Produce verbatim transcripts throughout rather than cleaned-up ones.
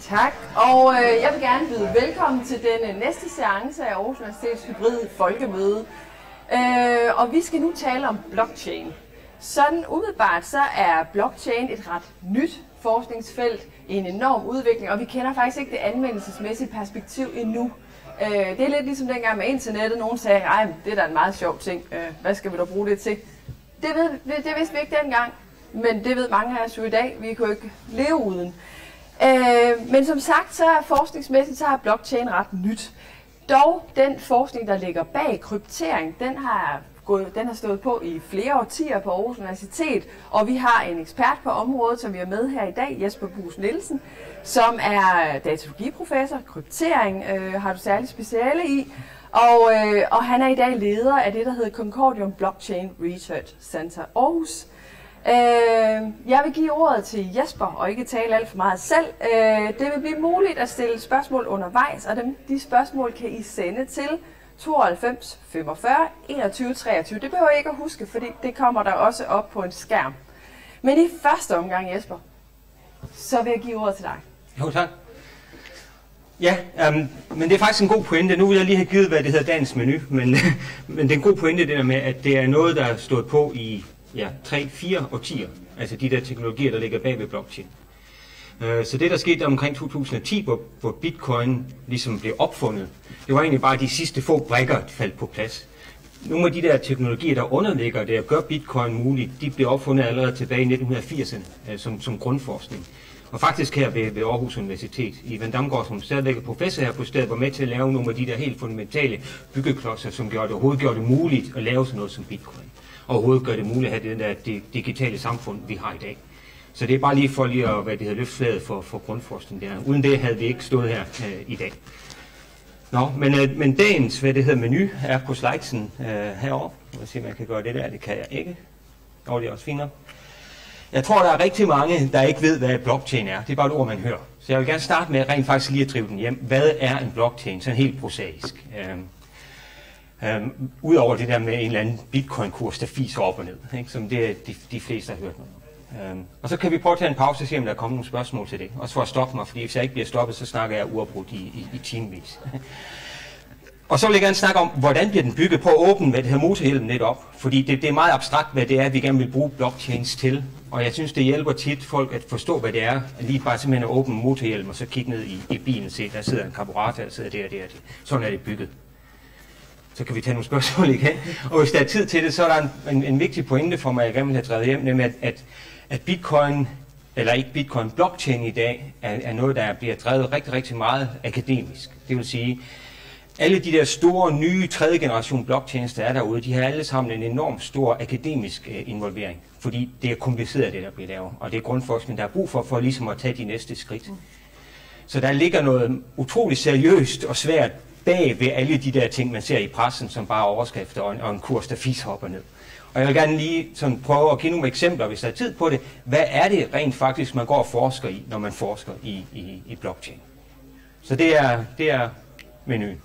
Tak, og øh, jeg vil gerne byde velkommen til denne næste seance af Aarhus Universitets hybrid folkemøde. Øh, og vi skal nu tale om blockchain. Sådan umiddelbart så er blockchain et ret nyt forskningsfelt, en enorm udvikling, og vi kender faktisk ikke det anvendelsesmæssige perspektiv endnu. Øh, det er lidt ligesom dengang med internettet, nogen sagde, ej, det er da en meget sjov ting, øh, hvad skal vi da bruge det til? Det, ved, det, det vidste vi ikke dengang, men det ved mange af os jo i dag, vi kunne ikke leve uden. Øh, men som sagt, så er forskningsmæssigt, så er blockchain ret nyt. Dog, den forskning, der ligger bag kryptering, den har, gået, den har stået på i flere årtier på Aarhus Universitet, og vi har en ekspert på området, som vi er med her i dag, Jesper Buus Nielsen, som er datalogiprofessor, kryptering øh, har du særligt speciale i, og, øh, og han er i dag leder af det, der hedder Concordium Blockchain Research Center Aarhus. Jeg vil give ordet til Jesper og ikke tale alt for meget selv. Det vil blive muligt at stille spørgsmål undervejs, og dem, de spørgsmål kan I sende til tooghalvfems femogfyrre enogtyve treogtyve. Det behøver jeg ikke at huske, fordi det kommer der også op på en skærm. Men i første omgang, Jesper, så vil jeg give ordet til dig. Jo, tak. Ja, um, men det er faktisk en god pointe. Nu vil jeg lige have givet, hvad det hedder dagens menu, men, men det er en god pointe, det der med, at det er noget, der er stået på i ja, tre, fire årtier, altså de der teknologier, der ligger bag ved blockchain. Uh, så det, der skete omkring to tusind og ti, hvor, hvor bitcoin ligesom blev opfundet, det var egentlig bare de sidste få brikker, der faldt på plads. Nogle af de der teknologier, der underligger det og gør bitcoin muligt, de blev opfundet allerede tilbage i nitten firserne uh, som, som grundforskning. Og faktisk her ved, ved Aarhus Universitet, Ivan Damgaard, som stadigvæk er professor her på stedet, var med til at lave nogle af de der helt fundamentale byggeklodser, som gjorde det, overhovedet gjorde det muligt at lave sådan noget som bitcoin. Og overhovedet gør det muligt at have det der det digitale samfund, vi har i dag. Så det er bare lige for lige at hvad det hedder, løfte flaget for, for grundforskning der. Uden det havde vi ikke stået her øh, i dag. Nå, men, øh, men dagens hvad det hedder, menu er på slidesen øh, herovre. Jeg vil se, om jeg kan gøre det der. Det kan jeg ikke. Og det er også fint nok. Jeg tror, der er rigtig mange, der ikke ved, hvad blockchain er. Det er bare et ord, man hører. Så jeg vil gerne starte med rent faktisk lige at drive den hjem. Hvad er en blockchain? Sådan helt prosaisk. Øh, Um, Udover det der med en eller anden bitcoin-kurs, der fiser op og ned, ikke? Som det de, de fleste har hørt noget om. Um, og så kan vi prøve at tage en pause og se, om der er kommet nogle spørgsmål til det. Også for at stoppe mig, fordi hvis jeg ikke bliver stoppet, så snakker jeg uafbrudt i, i, i timevis. Og så vil jeg gerne snakke om, hvordan bliver den bygget på at åbne, hvad det hedder motorhjelmen lidt op. Fordi det, det er meget abstrakt, hvad det er, vi gerne vil bruge blockchains til. Og jeg synes, det hjælper tit folk at forstå, hvad det er. Lige bare simpelthen at åbne motorhjelmen og så kigge ned i, i bilen og se, der sidder en karburator, der sidder der og der. Sådan er det bygget. Så kan vi tage nogle spørgsmål igen. Og hvis der er tid til det, så er der en, en, en vigtig pointe for mig, jeg gerne vil have drevet hjem, nemlig at, at, at bitcoin, eller ikke bitcoin, blockchain i dag, er, er noget, der bliver drevet rigtig, rigtig meget akademisk. Det vil sige, alle de der store, nye, tredje generation blockchains, der er derude, de har alle sammen en enorm stor akademisk øh, involvering. Fordi det er kompliceret, det der bliver lavet. Og det er grundforskning, der er brug for, for ligesom at tage de næste skridt. Så der ligger noget utroligt seriøst og svært bag ved alle de der ting, man ser i pressen, som bare overskrifter og en, og en kurs, der fiser op og ned. Og jeg vil gerne lige sådan prøve at give nogle eksempler, hvis der er tid på det. Hvad er det rent faktisk, man går og forsker i, når man forsker i, i, i blockchain? Så det er, det er menuen.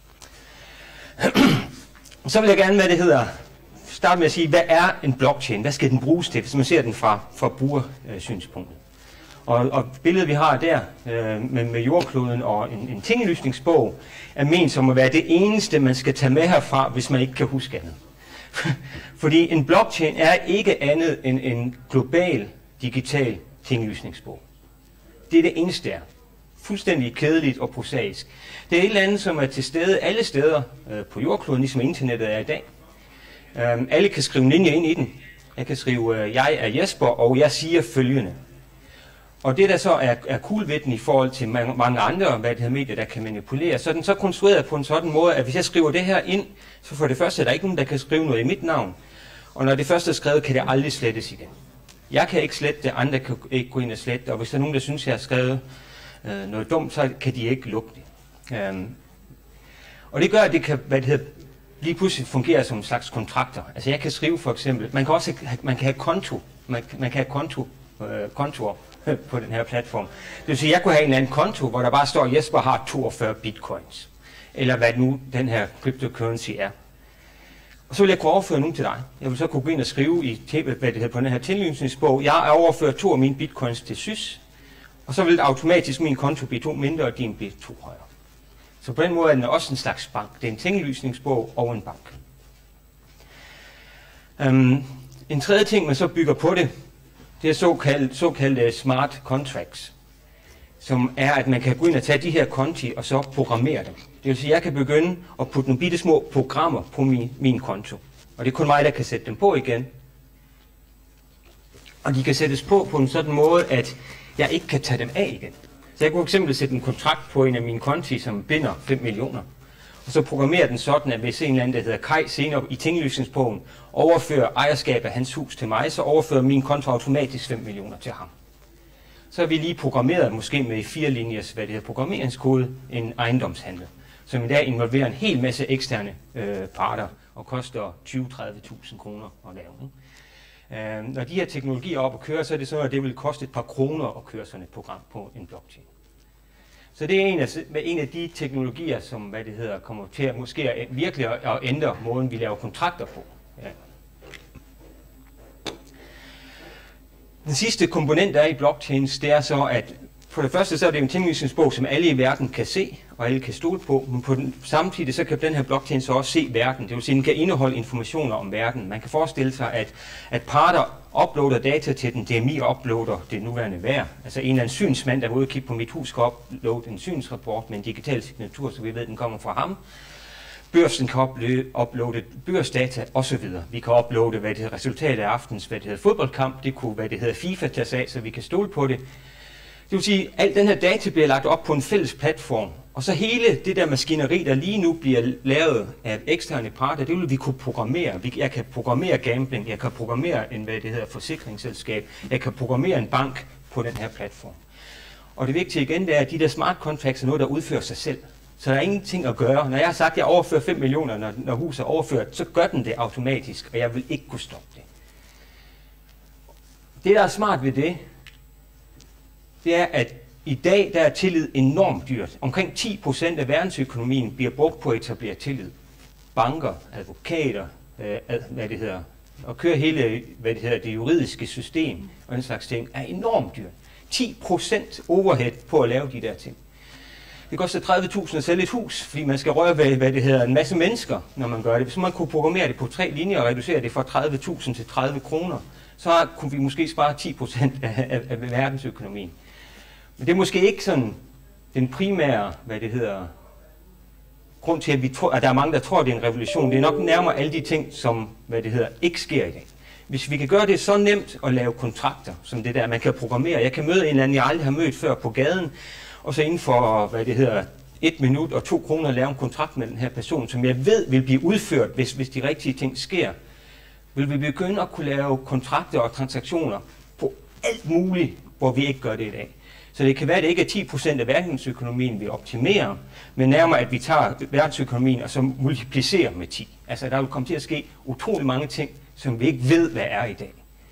Så vil jeg gerne, hvad det hedder, starte med at sige, hvad er en blockchain? Hvad skal den bruges til, hvis man ser den fra, fra brugersynspunktet? Og, og billedet, vi har der øh, med, med jordkloden og en, en tinglysningsbog, er ment som at være det eneste, man skal tage med herfra, hvis man ikke kan huske andet. Fordi en blockchain er ikke andet end en global, digital tinglysningsbog. Det er det eneste er. Fuldstændig kedeligt og prosaisk. Det er et eller andet, som er til stede alle steder øh, på jordkloden, ligesom internettet er i dag. Øh, alle kan skrive en linje ind i den. Jeg kan skrive, øh, jeg er Jesper, og jeg siger følgende. Og det der så er, er cool ved den i forhold til mange, mange andre hvad det hedder, medier, der kan manipulere, så er den så konstrueret på en sådan måde, at hvis jeg skriver det her ind, så for det første er der ikke nogen, der kan skrive noget i mit navn. Og når det første er skrevet, kan det aldrig slettes igen. Jeg kan ikke slette det, andre kan ikke gå ind og slette det, og hvis der er nogen, der synes, jeg har skrevet øh, noget dumt, så kan de ikke lukke det. Um, og det gør, at det kan hvad det hedder, lige pludselig fungere som en slags kontrakter. Altså jeg kan skrive for eksempel, man kan også have, man kan have konto, man, man kan have konto, øh, kontoer på den her platform. Det vil sige, at jeg kunne have en eller anden konto, hvor der bare står, at Jesper har toogfyrre bitcoins. Eller hvad nu den her cryptocurrency er. Og så vil jeg kunne overføre nogen til dig. Jeg vil så kunne gå ind og skrive i hvad det hedder, på den her tinglysningsbog. Jeg har overført to af mine bitcoins til S Y S. og så vil automatisk min konto blive to mindre, og din bliver to højere. Så på den måde er den også en slags bank. Det er en tinglysningsbog og en bank. Um, en tredje ting, man så bygger på det, det er såkaldte, såkaldte smart contracts, som er, at man kan gå ind og tage de her konti og så programmere dem. Det vil sige, at jeg kan begynde at putte nogle bitte små programmer på min, min konto. Og det er kun mig, der kan sætte dem på igen. Og de kan sættes på på en sådan måde, at jeg ikke kan tage dem af igen. Så jeg kunne fx sætte en kontrakt på en af mine konti, som binder fem millioner. Og så programmerer den sådan, at hvis en eller anden, der hedder Kai, senere i tinglysningsbogen, overfører ejerskab af hans hus til mig, så overfører min konto automatisk fem millioner til ham. Så har vi lige programmeret, måske med fire linjers, hvad det hedder, programmeringskode, en ejendomshandel, som i dag involverer en hel masse eksterne øh, parter og koster tyve til tredive tusind kroner at lave. Øh, når de her teknologier er op at køre, så er det sådan, at det vil koste et par kroner at køre sådan et program på en blockchain. Så det er en af, en af de teknologier, som hvad det hedder, kommer til at måske at virkelig at ændre måden, vi laver kontrakter på. Ja. Den sidste komponent, der er i blockchains, det er så, at for det første så er det en tinglysningsbog, som alle i verden kan se, og alle kan stole på, men på den, samtidig så kan den her blockchain så også se verden. Det vil sige, den kan indeholde informationer om verden. Man kan forestille sig, at, at parter uploader data til den, D M I uploader det nuværende vejr. Altså en eller anden synsmand, der er ude og kigge på mit hus, kan uploade en synsrapport med en digital signatur, så vi ved, at den kommer fra ham. Børsen kan uploade børsdata osv. Vi kan uploade, hvad det hedder, resultatet af aftens, hvad det hedder, fodboldkamp. Det kunne, hvad det hedder, FIFA tage sig af, så vi kan stole på det. Det vil sige, at al den her data bliver lagt op på en fælles platform, og så hele det der maskineri, der lige nu bliver lavet af eksterne parter, det vil vi kunne programmere. Jeg kan programmere gambling, jeg kan programmere en, hvad det hedder, forsikringsselskab, jeg kan programmere en bank på den her platform. Og det vigtige igen, det er, at de der smart contracts er noget, der udfører sig selv. Så der er ingenting at gøre. Når jeg har sagt, at jeg overfører fem millioner, når, når huset er overført, så gør den det automatisk, og jeg vil ikke kunne stoppe det. Det, der er smart ved det, det er, at i dag der er tillid enormt dyrt. Omkring ti procent af verdensøkonomien bliver brugt på at etablere tillid. Banker, advokater, øh, ad, hvad det hedder, og køre hele hvad det hedder, det juridiske system og den slags ting, er enormt dyrt. ti procent overhead på at lave de der ting. Det koster tredive tusind at sælge et hus, fordi man skal røre ved, hvad det hedder, en masse mennesker, når man gør det. Hvis man kunne programmere det på tre linjer og reducere det fra tredive tusind til tredive kroner, så kunne vi måske spare ti procent af, af, af verdensøkonomien. Men det er måske ikke sådan den primære, hvad det hedder, grund til, at, vi tror, at der er mange, der tror, at det er en revolution. Det er nok nærmere alle de ting, som, hvad det hedder, ikke sker i dag. Hvis vi kan gøre det så nemt at lave kontrakter, som det der, man kan programmere. Jeg kan møde en eller anden, jeg aldrig har mødt før på gaden, og så inden for, hvad det hedder, et minut og to kroner lave en kontrakt med den her person, som jeg ved vil blive udført, hvis, hvis de rigtige ting sker. Vil vi begynde at kunne lave kontrakter og transaktioner på alt muligt, hvor vi ikke gør det i dag. Så det kan være, at det ikke er ti procent af verdensøkonomien, vi optimerer, men nærmere, at vi tager verdensøkonomien og så multiplicerer med ti. Altså, der vil komme til at ske utrolig mange ting, som vi ikke ved, hvad er i dag.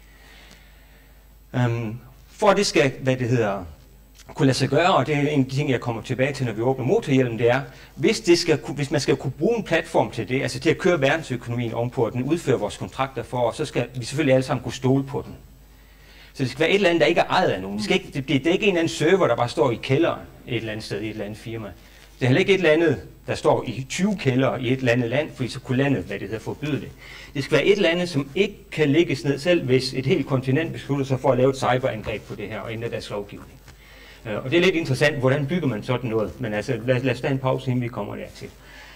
Um, for at det skal, hvad det hedder, kunne lade sig gøre, og det er en af de ting, jeg kommer tilbage til, når vi åbner motorhjelmen, det er, hvis, det skal, hvis man skal kunne bruge en platform til det, altså til at køre verdensøkonomien ovenpå, at den udfører vores kontrakter for os, så skal vi selvfølgelig alle sammen kunne stole på den. Så det skal være et eller andet, der ikke er ejet af nogen. Det, skal ikke, det, det er ikke en eller anden server, der bare står i kælderen et eller andet sted i et eller andet firma. Det er heller ikke et eller andet, der står i tyve kældre i et eller andet land, fordi så kunne landet, hvad det hedder, forbyde det. Det skal være et eller andet, som ikke kan lægges ned selv, hvis et helt kontinent beslutter sig for at lave et cyberangreb på det her og ændre deres lovgivning. Og det er lidt interessant, hvordan bygger man sådan noget, men altså lad, lad os tage en pause, inden vi kommer dertil.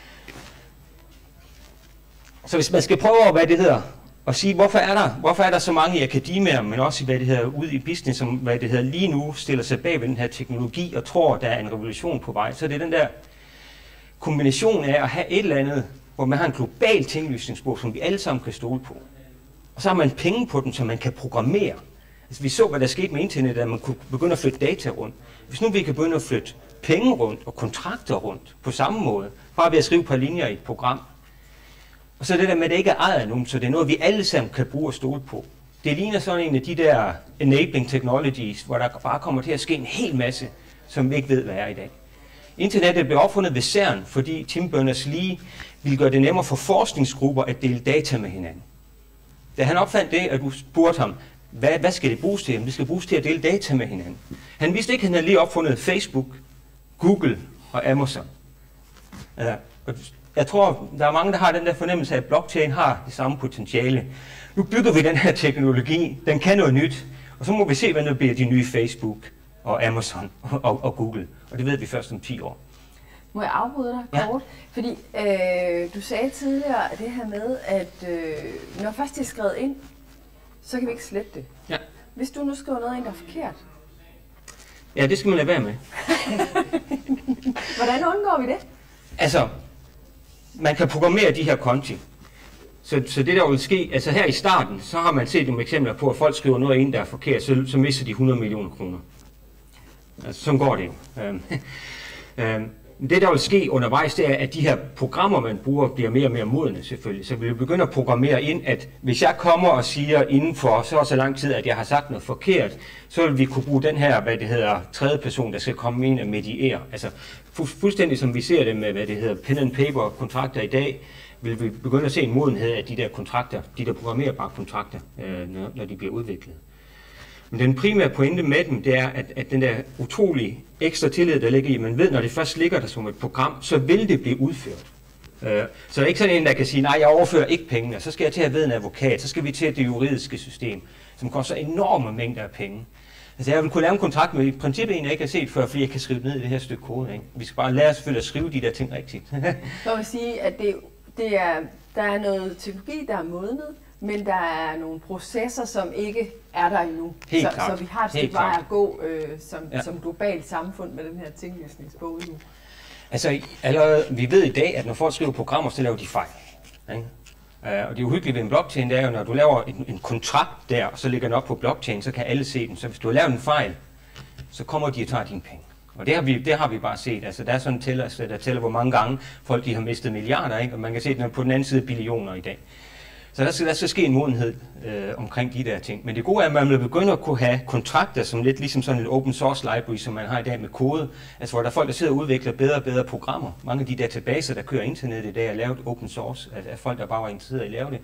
Så hvis man skal prøve, hvad det hedder, og sige, hvorfor er der, hvorfor er der så mange i akademier, men også hvad det hedder, ude i business, som hvad det hedder, lige nu stiller sig bag ved den her teknologi og tror, der er en revolution på vej. Så det er den der kombination af at have et eller andet, hvor man har en global tinglysningsbog, som vi alle sammen kan stole på. Og så har man penge på den, som man kan programmere. Altså, vi så, hvad der skete med internet, at man kunne begynde at flytte data rundt. Hvis nu vi kan begynde at flytte penge rundt og kontrakter rundt på samme måde, bare ved at skrive et par linjer i et program, og så det der med, at det ikke er ejet af nogen, så det er noget, vi alle sammen kan bruge og stole på. Det ligner sådan en af de der enabling technologies, hvor der bare kommer til at ske en hel masse, som vi ikke ved, hvad er i dag. Internettet blev opfundet ved CERN, fordi Tim Berners-Lee ville gøre det nemmere for forskningsgrupper at dele data med hinanden. Da han opfandt det, at du spurgte ham, hvad, hvad skal det bruges til? Jamen, det skal bruges til at dele data med hinanden. Han vidste ikke, at han havde lige opfundet Facebook, Google og Amazon. Ja, og jeg tror, der er mange, der har den der fornemmelse af, at blockchain har det samme potentiale. Nu bygger vi den her teknologi, den kan noget nyt, og så må vi se, hvad der bliver de nye Facebook og Amazon og, og, og Google. Og det ved vi først om ti år. Må jeg afbryde dig kort? Ja. Fordi øh, du sagde tidligere det her med, at øh, når først det er skrevet ind, så kan vi ikke slette det. Ja. Hvis du nu skriver noget ind, der er forkert. Ja, det skal man lade være med. Hvordan undgår vi det? Altså, man kan programmere de her konti. Så, så det der vil ske, altså her i starten, så har man set nogle eksempler på, at folk skriver noget ind, der er forkert, så, så mister de hundrede millioner kroner. Altså, sådan går det jo. Øhm, øhm, det der vil ske undervejs, det er, at de her programmer, man bruger, bliver mere og mere modne selvfølgelig. Så vi vil begynde at programmere ind, at hvis jeg kommer og siger inden for så og så lang tid, at jeg har sagt noget forkert, så vil vi kunne bruge den her, hvad det hedder, tredje person, der skal komme ind og mediere. Altså fu- fuldstændig som vi ser det med, hvad det hedder, pen and paper kontrakter i dag, vil vi begynde at se en modenhed af de der kontrakter, de der programmerbare kontrakter, øh, når, når de bliver udviklet. Men den primære pointe med dem, det er, at, at den der utrolige ekstra tillid, der ligger i, man ved, når det først ligger der som et program, så vil det blive udført. Uh, så det er ikke sådan en, der kan sige, nej, jeg overfører ikke pengene, og så skal jeg til at ved en advokat, så skal vi til det juridiske system, som koster enorme mængder af penge. Altså jeg vil kunne lave en kontrakt med i princippet en, jeg ikke har set før, fordi jeg kan skrive ned i det her stykke kode. Ikke? Vi skal bare lære selvfølgelig at skrive de der ting rigtigt. Så vil sige, at det, det er, der er noget teknologi, der er modnet, men der er nogle processer, som ikke er der endnu. Helt så, klart. så vi har et stykke vej at gå øh, som, ja. som globalt samfund med den her tinglysningsbog nu. Altså, allerede, vi ved i dag, at når folk skriver programmer, så laver de fejl. Ikke? Uh, og det uhyggelige ved en blockchain, det er jo, når du laver en, en kontrakt der, og så lægger den op på blockchain, så kan alle se den. Så hvis du har lavet en fejl, så kommer de og tager dine penge. Og det har vi, det har vi bare set. Altså, der er sådan en tæller, der tæller, hvor mange gange folk de har mistet milliarder, ikke? Og man kan se, at den er på den anden side billioner i dag. Så der skal, der skal ske en modenhed øh, omkring de der ting. Men det gode er, at man vil begynde at kunne have kontrakter, som lidt ligesom sådan et open source library, som man har i dag med kode. Altså hvor der er folk, der sidder og udvikler bedre og bedre programmer. Mange af de databaser, der kører internet i dag, er lavet open source. Altså folk, der bare var interesseret i at lave det.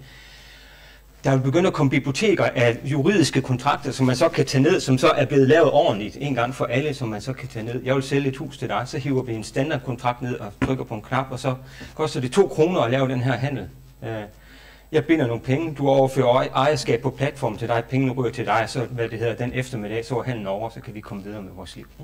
Der vil begynde at komme biblioteker af juridiske kontrakter, som man så kan tage ned, som så er blevet lavet ordentligt en gang for alle, som man så kan tage ned. Jeg vil sælge et hus til dig, så hiver vi en standardkontrakt ned og trykker på en knap, og så koster det to kroner at lave den her handel. Jeg binder nogle penge, du overfører ejerskab på platformen til dig, pengene ryger til dig, så hvad det hedder, den eftermiddag, så er handlen over, så kan vi komme videre med vores liv.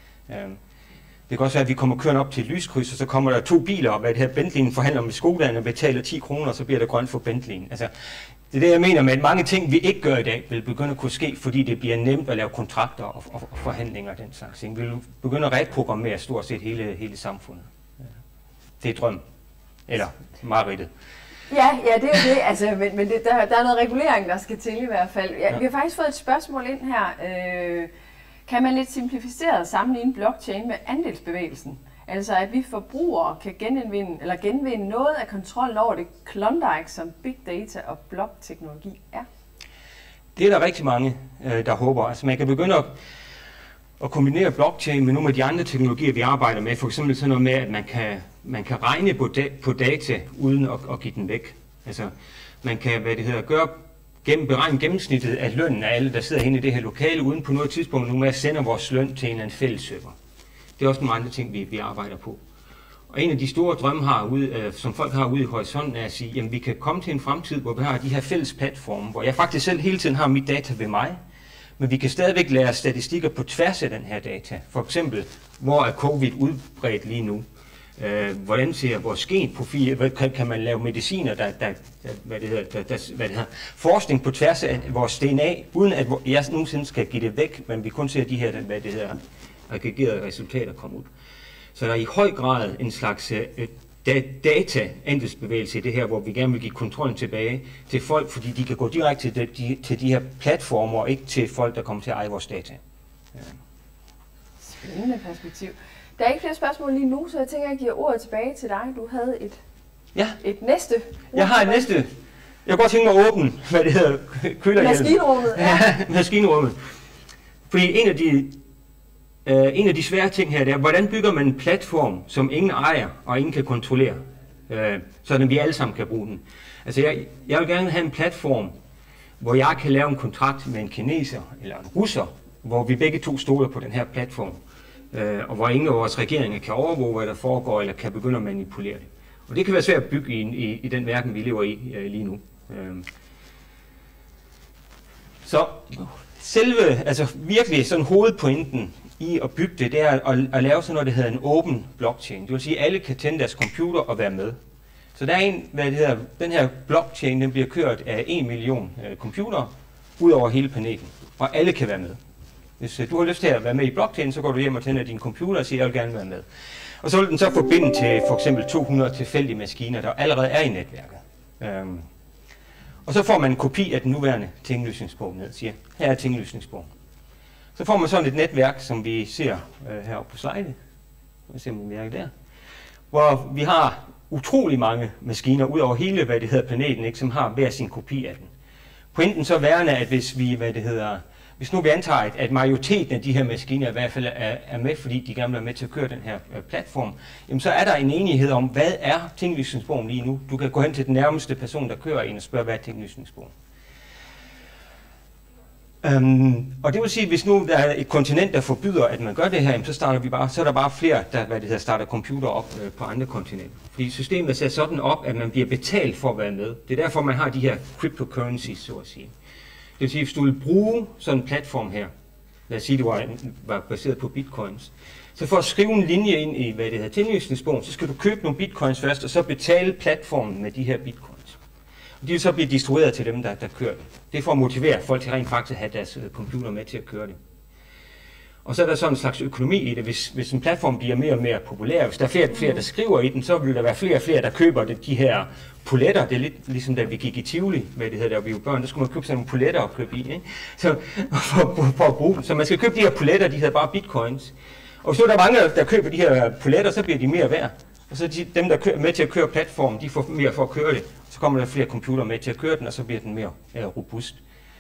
Det kan også være, at vi kommer kørende op til et lyskryds, og så kommer der to biler, og hvad det her Bentley'en forhandler med Skodaen og betaler ti kroner, og så bliver der grønt for Bentley'en. Altså, det er det, jeg mener med, at mange ting, vi ikke gør i dag, vil begynde at kunne ske, fordi det bliver nemt at lave kontrakter og, og, og forhandlinger og den slags ting. Vi vil begynde at reprogrammere stort set hele, hele samfundet. Det er drøm. Eller mareridtet. Ja, ja, det er jo det, altså, men, men det, der, der er noget regulering, der skal til i hvert fald. Ja, ja. Vi har faktisk fået et spørgsmål ind her. Øh, kan man lidt simplificeret sammenligne blockchain med andelsbevægelsen? Altså at vi forbrugere kan genvinde, eller genvinde noget af kontrollen over det klondike, som big data og blockteknologi er? Det er der rigtig mange, øh, der håber. Altså man kan begynde at, at kombinere blockchain med nogle af de andre teknologier, vi arbejder med. For eksempel sådan noget med, at man kan, man kan regne på, da, på data uden at, at give den væk. Altså man kan, hvad det hedder, gøre gennem beregne gennemsnittet af lønnen af alle, der sidder inde i det her lokale, uden på noget tidspunkt nu med at sende vores løn til en eller anden fælles server. Det er også nogle andre ting, vi, vi arbejder på. Og en af de store drømme, har ude, øh, som folk har ude i horisonten, er at sige, at vi kan komme til en fremtid, hvor vi har de her fælles platforme, hvor jeg faktisk selv hele tiden har mit data ved mig, men vi kan stadigvæk lære statistikker på tværs af den her data. For eksempel, hvor er covid udbredt lige nu? Øh, hvordan ser vores genprofil? Kan, kan man lave mediciner, der, der, der, hvad det hedder, der, der, hvad det hedder, forskning på tværs af vores D N A, uden at jeg nogensinde skal give det væk, men vi kun ser de her, hvad det hedder, aggregerede resultater komme ud. Så der er i høj grad en slags uh, data-andelsbevægelse i det her, hvor vi gerne vil give kontrollen tilbage til folk, fordi de kan gå direkte til de, de, til de her platformer, og ikke til folk, der kommer til at eje vores data. Ja. Spændende perspektiv. Der er ikke flere spørgsmål lige nu, så jeg tænker, at jeg giver ordet tilbage til dig. Du havde et, ja. et næste. Jeg har et næste. Jeg kan godt tænke mig at åbne, hvad det hedder, kølerhjelmen. Maskinrummet. Ja. Maskinrummet. Fordi en af de Uh, en af de svære ting her, det er, hvordan bygger man en platform, som ingen ejer og ingen kan kontrollere, uh, så vi alle sammen kan bruge den. Altså jeg, jeg vil gerne have en platform, hvor jeg kan lave en kontrakt med en kineser eller en russer, hvor vi begge to stoler på den her platform, øh, og hvor ingen af vores regeringer kan overvåge, hvad der foregår, eller kan begynde at manipulere det. Og det kan være svært at bygge i, i, i den verden, vi lever i øh, lige nu. Øh. Så selve, altså virkelig sådan hovedpointen i at bygge det, det er at, at lave sådan noget, der hedder en åben blockchain. Det vil sige, at alle kan tænde deres computer og være med. Så der er en, hvad det hedder, den her blockchain, den bliver kørt af en million øh, computere ud over hele planeten, og alle kan være med. Hvis øh, du har lyst til at være med i blockchain, så går du hjem og tænder din computer og siger, jeg vil gerne være med. Og så vil den så forbinde til for eksempel to hundrede tilfældige maskiner, der allerede er i netværket. Øhm. Og så får man en kopi af den nuværende tinglysningsbog ned og siger, her er tinglysningsbogen. Så får man sådan et netværk, som vi ser øh, heroppe på slide. Vi ser man mærke der. Hvor vi har utrolig mange maskiner ud over hele, hvad det hedder, planeten, ikke, som har hver sin kopi af den. Pointen så værende, at hvis vi, hvad det hedder, hvis nu vi antager, at majoriteten af de her maskiner i hvert fald er, er med, fordi de gerne vil være med til at køre den her øh, platform, jamen så er der en enighed om, hvad er tinglysningsbogen lige nu. Du kan gå hen til den nærmeste person, der kører en og spørge, hvad er tinglysningsbogen. Um, og det vil sige, at hvis nu der er et kontinent, der forbyder, at man gør det her, jamen, så, starter vi bare, så er der bare flere, der hvad det hedder, starter computer op øh, på andre kontinenter. Fordi systemet er sat sådan op, at man bliver betalt for at være med. Det er derfor, man har de her cryptocurrencies, så at sige. Det vil sige, at hvis du vil bruge sådan en platform her, lad os sige, det var, var baseret på bitcoins, så for at skrive en linje ind i, hvad det hedder, tinglysningsbogen, så skal du købe nogle bitcoins først, og så betale platformen med de her bitcoins. De vil så blive distribueret til dem, der, der kører det. Det er for at motivere folk til rent faktisk at have deres uh, computer med til at køre det. Og så er der sådan en slags økonomi i det. Hvis, hvis en platform bliver mere og mere populær, hvis der er flere og flere, der skriver i den, så vil der være flere og flere, der køber det, de her poletter. Det er lidt ligesom da vi gik i Tivoli, hvad det hedder, der vi var børn, der skulle man købe sådan nogle poletter og købe i. Ikke? Så, for, for, for at bruge dem. Så man skal købe de her poletter, de hedder bare bitcoins. Og hvis nu der er mange, der køber de her poletter, så bliver de mere værd. Og så de, dem, der er med til at køre platformen, de får mere for at køre det. Så kommer der flere computere med til at køre den, og så bliver den mere mere robust.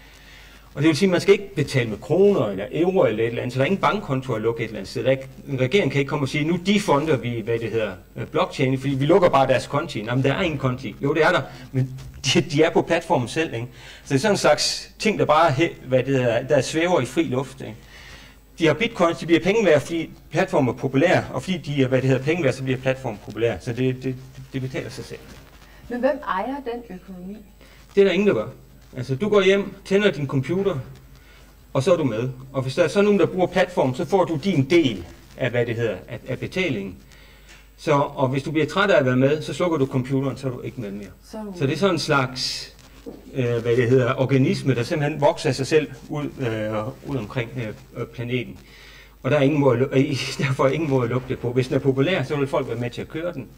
Og det vil sige, at man skal ikke betale med kroner eller euro eller et eller andet, så der er ingen bankkonto at lukke et eller andet sted. Ikke, en regering kan ikke komme og sige, nu defonder vi, hvad det hedder, blockchain, fordi vi lukker bare deres konti. Jamen, der er ingen konti. Jo, det er der, men de, de er på platformen selv. Ikke? Så det er sådan en slags ting, der bare hvad det hedder, der svæver i fri luft. Ikke? De har bitcoins, de bliver penge værd, fordi platformen er populær, og fordi de er, hvad det hedder, penge værd, så bliver platformen populær. Så det, det, det betaler sig selv. Men hvem ejer den økonomi? Det er der ingen, der gør. Altså, du går hjem, tænder din computer, og så er du med. Og hvis der er så nogen, der bruger platform, så får du din del af, hvad det hedder, af, af betalingen. Så, og hvis du bliver træt af at være med, så slukker du computeren, så er du ikke med mere. Så, så det er sådan en slags, øh, hvad det hedder, organisme, der simpelthen vokser af sig selv ud, øh, ud omkring øh, planeten. Og der er ingen måde, øh, derfor er ingen måde at lukke det på. Hvis den er populær, så vil folk være med til at køre den.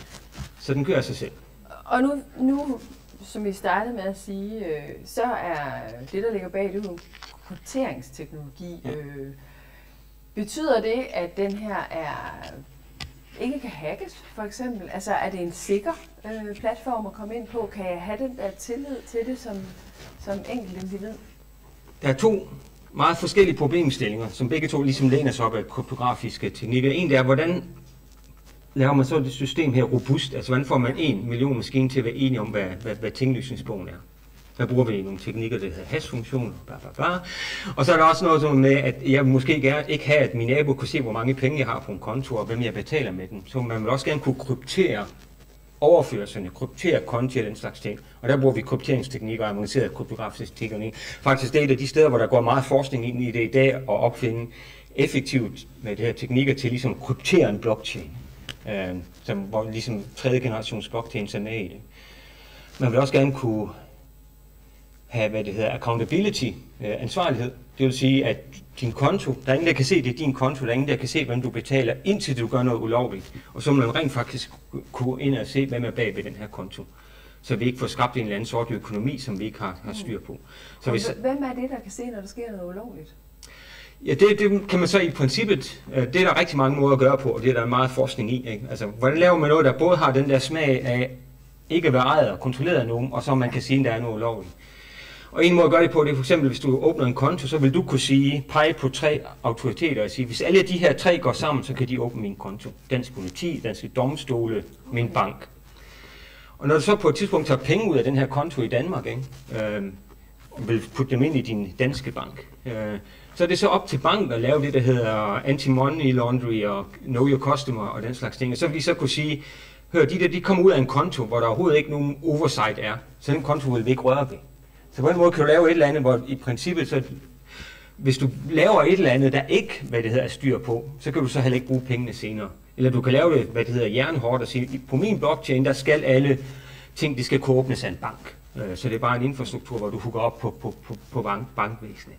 Så den kører sig selv. Og nu, nu som vi startede med at sige, øh, så er det, der ligger bag, det jo krypteringsteknologi. Ja. Øh, betyder det, at den her er ikke kan hackes, for eksempel? Altså, er det en sikker øh, platform at komme ind på? Kan jeg have den der tillid til det som, som enkelt individ? Der er to meget forskellige problemstillinger, som begge to ligesom læner sig op af kryptografiske teknikker. En der er, hvordan laver man så det system her robust? Altså, hvordan får man en million maskiner til at være enige om, hvad, hvad, hvad tinglysningsbogen er? Der bruger vi nogle teknikker, der hedder hash-funktioner, bla bla bla. Og så er der også noget som med, at jeg måske gerne ikke have, at min nabo kunne se, hvor mange penge jeg har på en konto, og hvem jeg betaler med den. Så man vil også gerne kunne kryptere overførserne, kryptere konti og den slags ting. Og der bruger vi krypteringsteknikker og avancerede kryptografiske teknikker. Faktisk det er et af de steder, hvor der går meget forskning ind i det i dag, og opfinde effektivt med det her teknikker til ligesom at kryptere en blockchain. Øh, som, hvor ligesom tredje generations blockchain er med i det. Man vil også gerne kunne have, hvad det hedder, accountability, øh, ansvarlighed. Det vil sige, at din konto, der er ingen, der kan se, det er din konto, der er ingen, der kan se, hvem du betaler, indtil du gør noget ulovligt. Og så må man rent faktisk kunne ind og se, hvem er bag ved den her konto. Så vi ikke får skabt en eller anden sort økonomi, som vi ikke har, har styr på. Så hvis, hvem er det, der kan se, når der sker noget ulovligt? Ja, det, det kan man så i princippet, det er der rigtig mange måder at gøre på, og det er der meget forskning i. Ikke? Altså, hvordan laver man noget, der både har den der smag af ikke at være ejet og kontrolleret af nogen, og så man kan sige, at der er noget ulovligt. Og en måde at gøre det på, det er for eksempel, hvis du åbner en konto, så vil du kunne sige, pege på tre autoriteter og sige, hvis alle de her tre går sammen, så kan de åbne min konto. Dansk politi, danske domstole, min bank. Og når du så på et tidspunkt tager penge ud af den her konto i Danmark, ikke? Øhm, vil putte dem ind i din danske bank. Øh, så er det så op til banken at lave det, der hedder anti-money laundry og know your customer og den slags ting. Og så vil de så kunne sige, hør, de der, de kommer ud af en konto, hvor der overhovedet ikke nogen oversight er, så den konto vil vi ikke røre ved. Så på den måde kan du lave et eller andet, hvor i princippet, så, hvis du laver et eller andet, der ikke, hvad det hedder, er styr på, så kan du så heller ikke bruge pengene senere. Eller du kan lave det, hvad det hedder, jernhårdt og sige, på min blockchain, der skal alle ting, de skal kunne åbnes af en bank. Så det er bare en infrastruktur, hvor du hooker op på, på, på, på bank, bankvæsenet.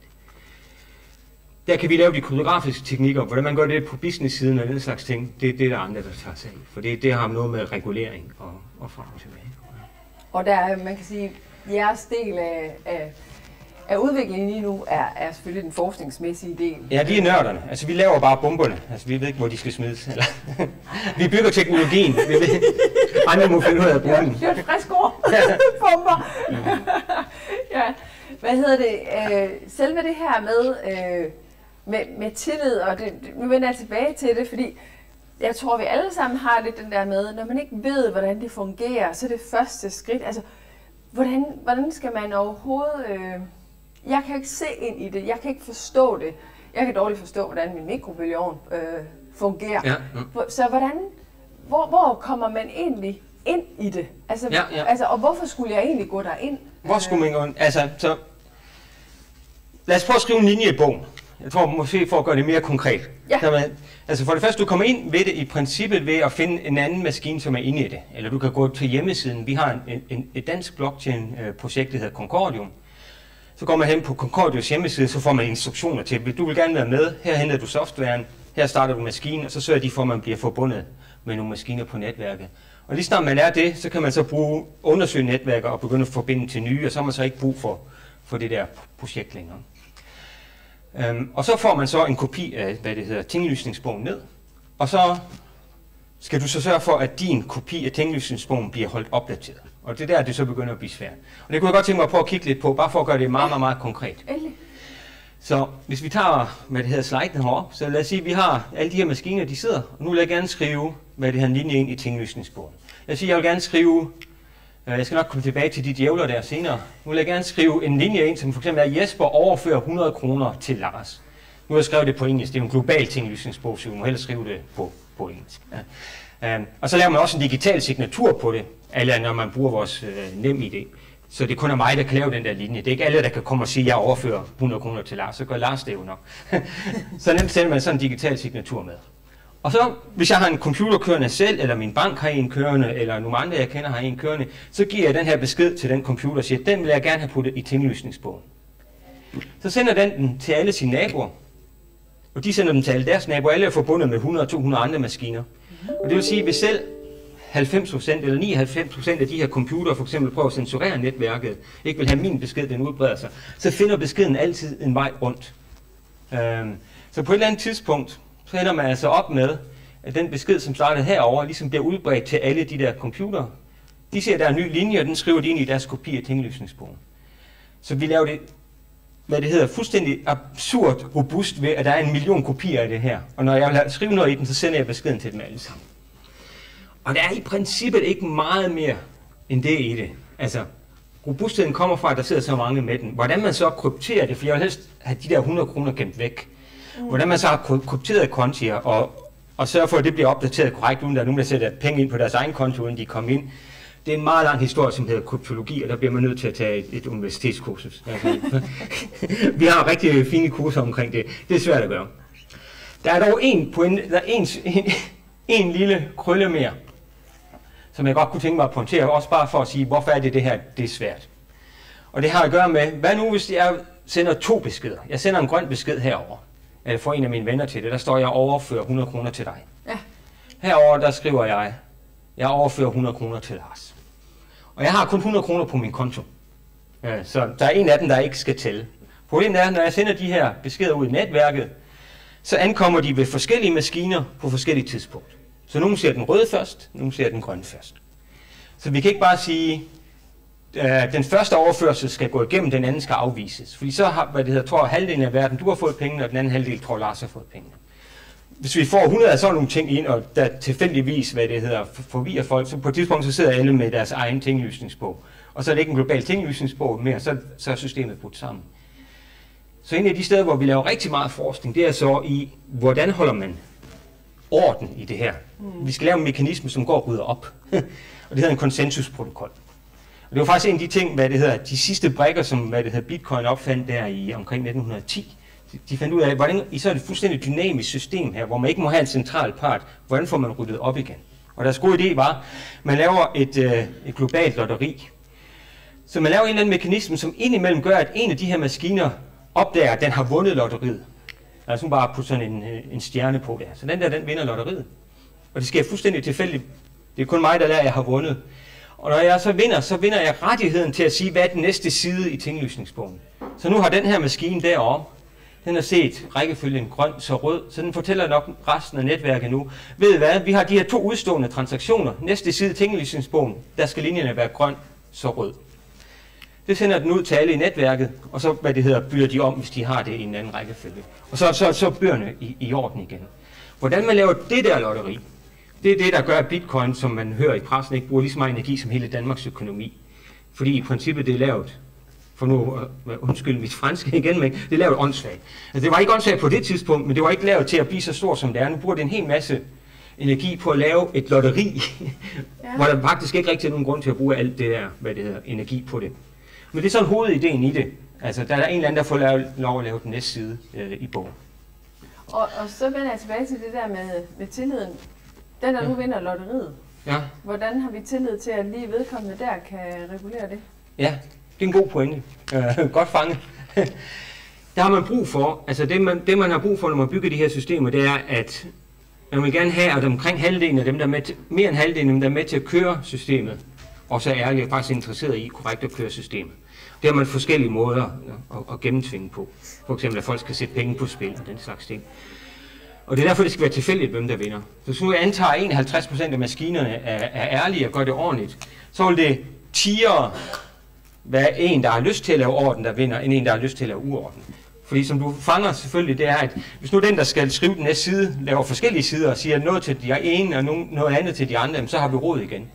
Der kan vi lave de kryptografiske teknikker, hvordan man gør det på business-siden og den slags ting. Det er det, der er andre, der tager sig af. For det, det har noget med regulering og, og frem og tilbage. Og der er, man kan sige, jeres del af, af, af udviklingen lige nu er, er selvfølgelig den forskningsmæssige del. Ja, vi er nørderne. Altså, vi laver bare bomberne. Altså, vi ved ikke, hvor de skal smides. Eller vi bygger teknologien. Vi ved, andre må finde ud af at bruge den. Det er et frisk ord. Bomber. Ja. Hvad hedder det? Øh, selve det her med, øh, med, med tillid, og det, nu vender jeg tilbage til det, fordi jeg tror, vi alle sammen har lidt den der med, når man ikke ved, hvordan det fungerer, så er det første skridt. Altså, hvordan, hvordan skal man overhovedet... Øh, jeg kan ikke se ind i det, jeg kan ikke forstå det. Jeg kan dårligt forstå, hvordan min mikrobølgeovn øh, fungerer. Ja, ja. Så hvordan, hvor, hvor kommer man egentlig ind i det? Altså, ja, ja. altså, og hvorfor skulle jeg egentlig gå derind? Hvor skulle man gå ind? Altså, så... Lad os prøve at skrive en linje i bogen. Jeg tror måske for at gøre det mere konkret. Ja. Man, altså for det første, du kommer ind ved det i princippet ved at finde en anden maskine, som er inde i det. Eller du kan gå til hjemmesiden. Vi har en, en, et dansk blockchain-projekt, der hedder Concordium. Så går man hen på Concordiums hjemmeside, så får man instruktioner til, hvis du vil gerne være med, her henter du softwaren, her starter du maskinen, og så sørger de for, at man bliver forbundet med nogle maskiner på netværket. Og lige snart man er det, så kan man så bruge undersøge netværker og begynde at forbinde til nye, og så har man så ikke brug for, for det der projekt længere. Um, og så får man så en kopi af, hvad det hedder, tinglysningsbogen ned, og så skal du så sørge for, at din kopi af tinglysningsbogen bliver holdt opdateret. Og det er der, det så begynder at blive svært. Og det kunne jeg godt tænke mig at prøve at kigge lidt på, bare for at gøre det meget, meget, meget konkret. Så hvis vi tager, hvad det hedder, sliden heroppe, så lad os sige, at vi har alle de her maskiner, de sidder, og nu vil jeg gerne skrive, hvad det her linje ind i tinglysningsbogen. Lad os sige, jeg vil gerne skrive, jeg skal nok komme tilbage til de djævler der senere, nu vil jeg gerne skrive en linje ind, som for eksempel er, Jesper overfører hundrede kroner til Lars. Nu har jeg skrevet det på engelsk, det er en global tinglysningsbog, så vi må hellere skrive det på, på engelsk. Ja. Um, og så laver man også en digital signatur på det, eller når man bruger vores øh, NemID. Så det kun er mig, der kan lave den der linje. Det er ikke alle, der kan komme og sige, at jeg overfører hundrede kroner til Lars. Så gør Lars det jo nok. Så nemt sender man sådan en digital signatur med. Og så, hvis jeg har en computer kørende selv, eller min bank har en kørende, eller nogle andre, jeg kender, har en kørende, så giver jeg den her besked til den computer og siger, den vil jeg gerne have puttet i tinglysningsbogen. Så sender den den til alle sine naboer, og de sender dem til alle deres naboer. Alle er forbundet med hundrede til to hundrede andre maskiner. Og det vil sige, at hvis selv halvfems procent eller nioghalvfems procent af de her computere for eksempel prøver at censurere netværket, ikke vil have min besked, den udbreder sig, så finder beskeden altid en vej rundt. Øhm, så på et eller andet tidspunkt, så ender man altså op med, at den besked, som startede herover, ligesom bliver udbredt til alle de der computere. De ser, at der er en ny linje, og den skriver de ind i deres kopi af tinglysningsbogen. Så vi laver det, hvad det hedder, fuldstændig absurd robust ved, at der er en million kopier af det her. Og når jeg vil skrive noget i den, så sender jeg beskeden til dem alle sammen. Og der er i princippet ikke meget mere end det i det. Altså, robustheden kommer fra, at der sidder så mange med den. Hvordan man så krypterer det, for jeg vil helst have de der hundrede kroner gemt væk. Hvordan man så har krypteret kontier og, og sørger for, at det bliver opdateret korrekt, uden der er nogen, der sætter penge ind på deres egen konto, uden de kommer ind. Det er en meget lang historie, som hedder kryptologi, og der bliver man nødt til at tage et, et universitetskursus. Vi har rigtig fine kurser omkring det. Det er svært at gøre. Der er dog en, pointe, der er en, en, en lille krølle mere, som jeg godt kunne tænke mig at pointere, også bare for at sige, hvorfor er det det her, det er svært. Og det har at gøre med, hvad nu hvis jeg sender to beskeder? Jeg sender en grøn besked herover. Eller får en af mine venner til det, der står jeg overfører hundrede kroner til dig. Ja. Herover der skriver jeg, jeg overfører hundrede kroner til Lars. Og jeg har kun hundrede kroner på min konto. Ja, så der er en af dem, der ikke skal tælle. Problemet er, når jeg sender de her beskeder ud i netværket, så ankommer de ved forskellige maskiner på forskellige tidspunkter. Så nogen ser den røde først, nogen ser den grønne først. Så vi kan ikke bare sige, at den første overførsel skal gå igennem, den anden skal afvises. Fordi så har, hvad det hedder, tror halvdelen af verden, du har fået pengene, og den anden halvdel tror Lars har fået pengene. Hvis vi får hundrede af sådan nogle ting ind, og der tilfældigvis, hvad det hedder, forvirrer folk, så på et tidspunkt så sidder alle med deres egen tinglysningsbog. og så er det ikke en global tinglysningsbog mere, så, så er systemet brudt sammen. Så en af de steder, hvor vi laver rigtig meget forskning, det er så i, hvordan holder man orden i det her. Mm. Vi skal lave en mekanisme, som går og rydder op, og det hedder en konsensusprotokol. Og det var faktisk en af de ting, hvad det hedder, de sidste brikker, som hvad det hedder, Bitcoin opfandt der i omkring nitten ti. De fandt ud af, hvordan i så er det et fuldstændig dynamisk system her, hvor man ikke må have en central part. Hvordan får man ryddet op igen? Og deres gode idé var, at man laver et, øh, et globalt lotteri. Så man laver en eller anden mekanisme, som indimellem gør, at en af de her maskiner opdager, at den har vundet lotteriet. Altså hun bare putter sådan en, en stjerne på der. Så den der, den vinder lotteriet. Og det sker fuldstændig tilfældigt. Det er kun mig, der lærer, at jeg har vundet. Og når jeg så vinder, så vinder jeg rettigheden til at sige, hvad er den næste side i tinglysningsbogen. Så nu har den her maskine deroppe, den har set rækkefølgen grøn, så rød, så den fortæller nok resten af netværket nu. Ved I hvad? Vi har de her to udstående transaktioner. Næste side i tinglysningsbogen, der skal linjerne være grøn, så rød. Det sender den ud til alle i netværket, og så hvad det hedder, byder de om, hvis de har det i en anden rækkefølge. Og så, så, så bøgerne i, i orden igen. Hvordan man laver det der lotteri, det er det, der gør, at Bitcoin, som man hører i pressen, ikke bruger lige så meget energi som hele Danmarks økonomi. Fordi i princippet det er lavet, for nu undskyld mit franske igen, men det er lavet åndssvagt. Altså, det var ikke åndssvagt på det tidspunkt, men det var ikke lavet til at blive så stor som det er. Nu bruger det en hel masse energi på at lave et lotteri, ja. Hvor der faktisk ikke rigtig er nogen grund til at bruge alt det der, hvad det hedder, energi på det. Men det er sådan hovedideen i det. Altså, der er en eller anden, der får lavet, lov at lave den næste side øh, i bogen. Og, og så vender jeg tilbage til det der med, med tilliden. Den, der ja. nu vinder lotteriet. Ja. Hvordan har vi tillid til, at lige vedkommende der kan regulere det? Ja, det er en god pointe. Øh, godt fanget. Der har man brug for, altså det man, det man har brug for, når man bygger de her systemer, det er, at man vil gerne have, at omkring halvdelen af dem, der er med til, mere end halvdelen af dem, der er med til at køre systemet, og så er jeg faktisk interesseret i korrekt at køre systemet. Det har man forskellige måder at, at gennemtvinge på. For eksempel, at folk skal sætte penge på spil og den slags ting. Og det er derfor, det skal være tilfældigt, hvem der vinder. Så hvis nu jeg antager, at enoghalvtreds procent af maskinerne er, er ærlige og gør det ordentligt, så vil det tiere være en, der har lyst til at lave orden, der vinder, end en, der har lyst til at lave uorden. Fordi som du fanger selvfølgelig, det er, at hvis nu den, der skal skrive den næste side, laver forskellige sider og siger noget til de ene og noget andet til de andre, så har vi råd igen.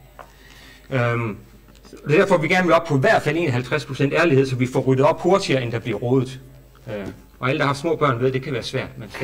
Øhm, det er derfor, vi gerne vil op på i hvert fald enoghalvtreds procent ærlighed, så vi får ryddet op hurtigere, end der bliver rådet. Øh, og alle, der har små børn, ved, at det kan være svært. Man skal.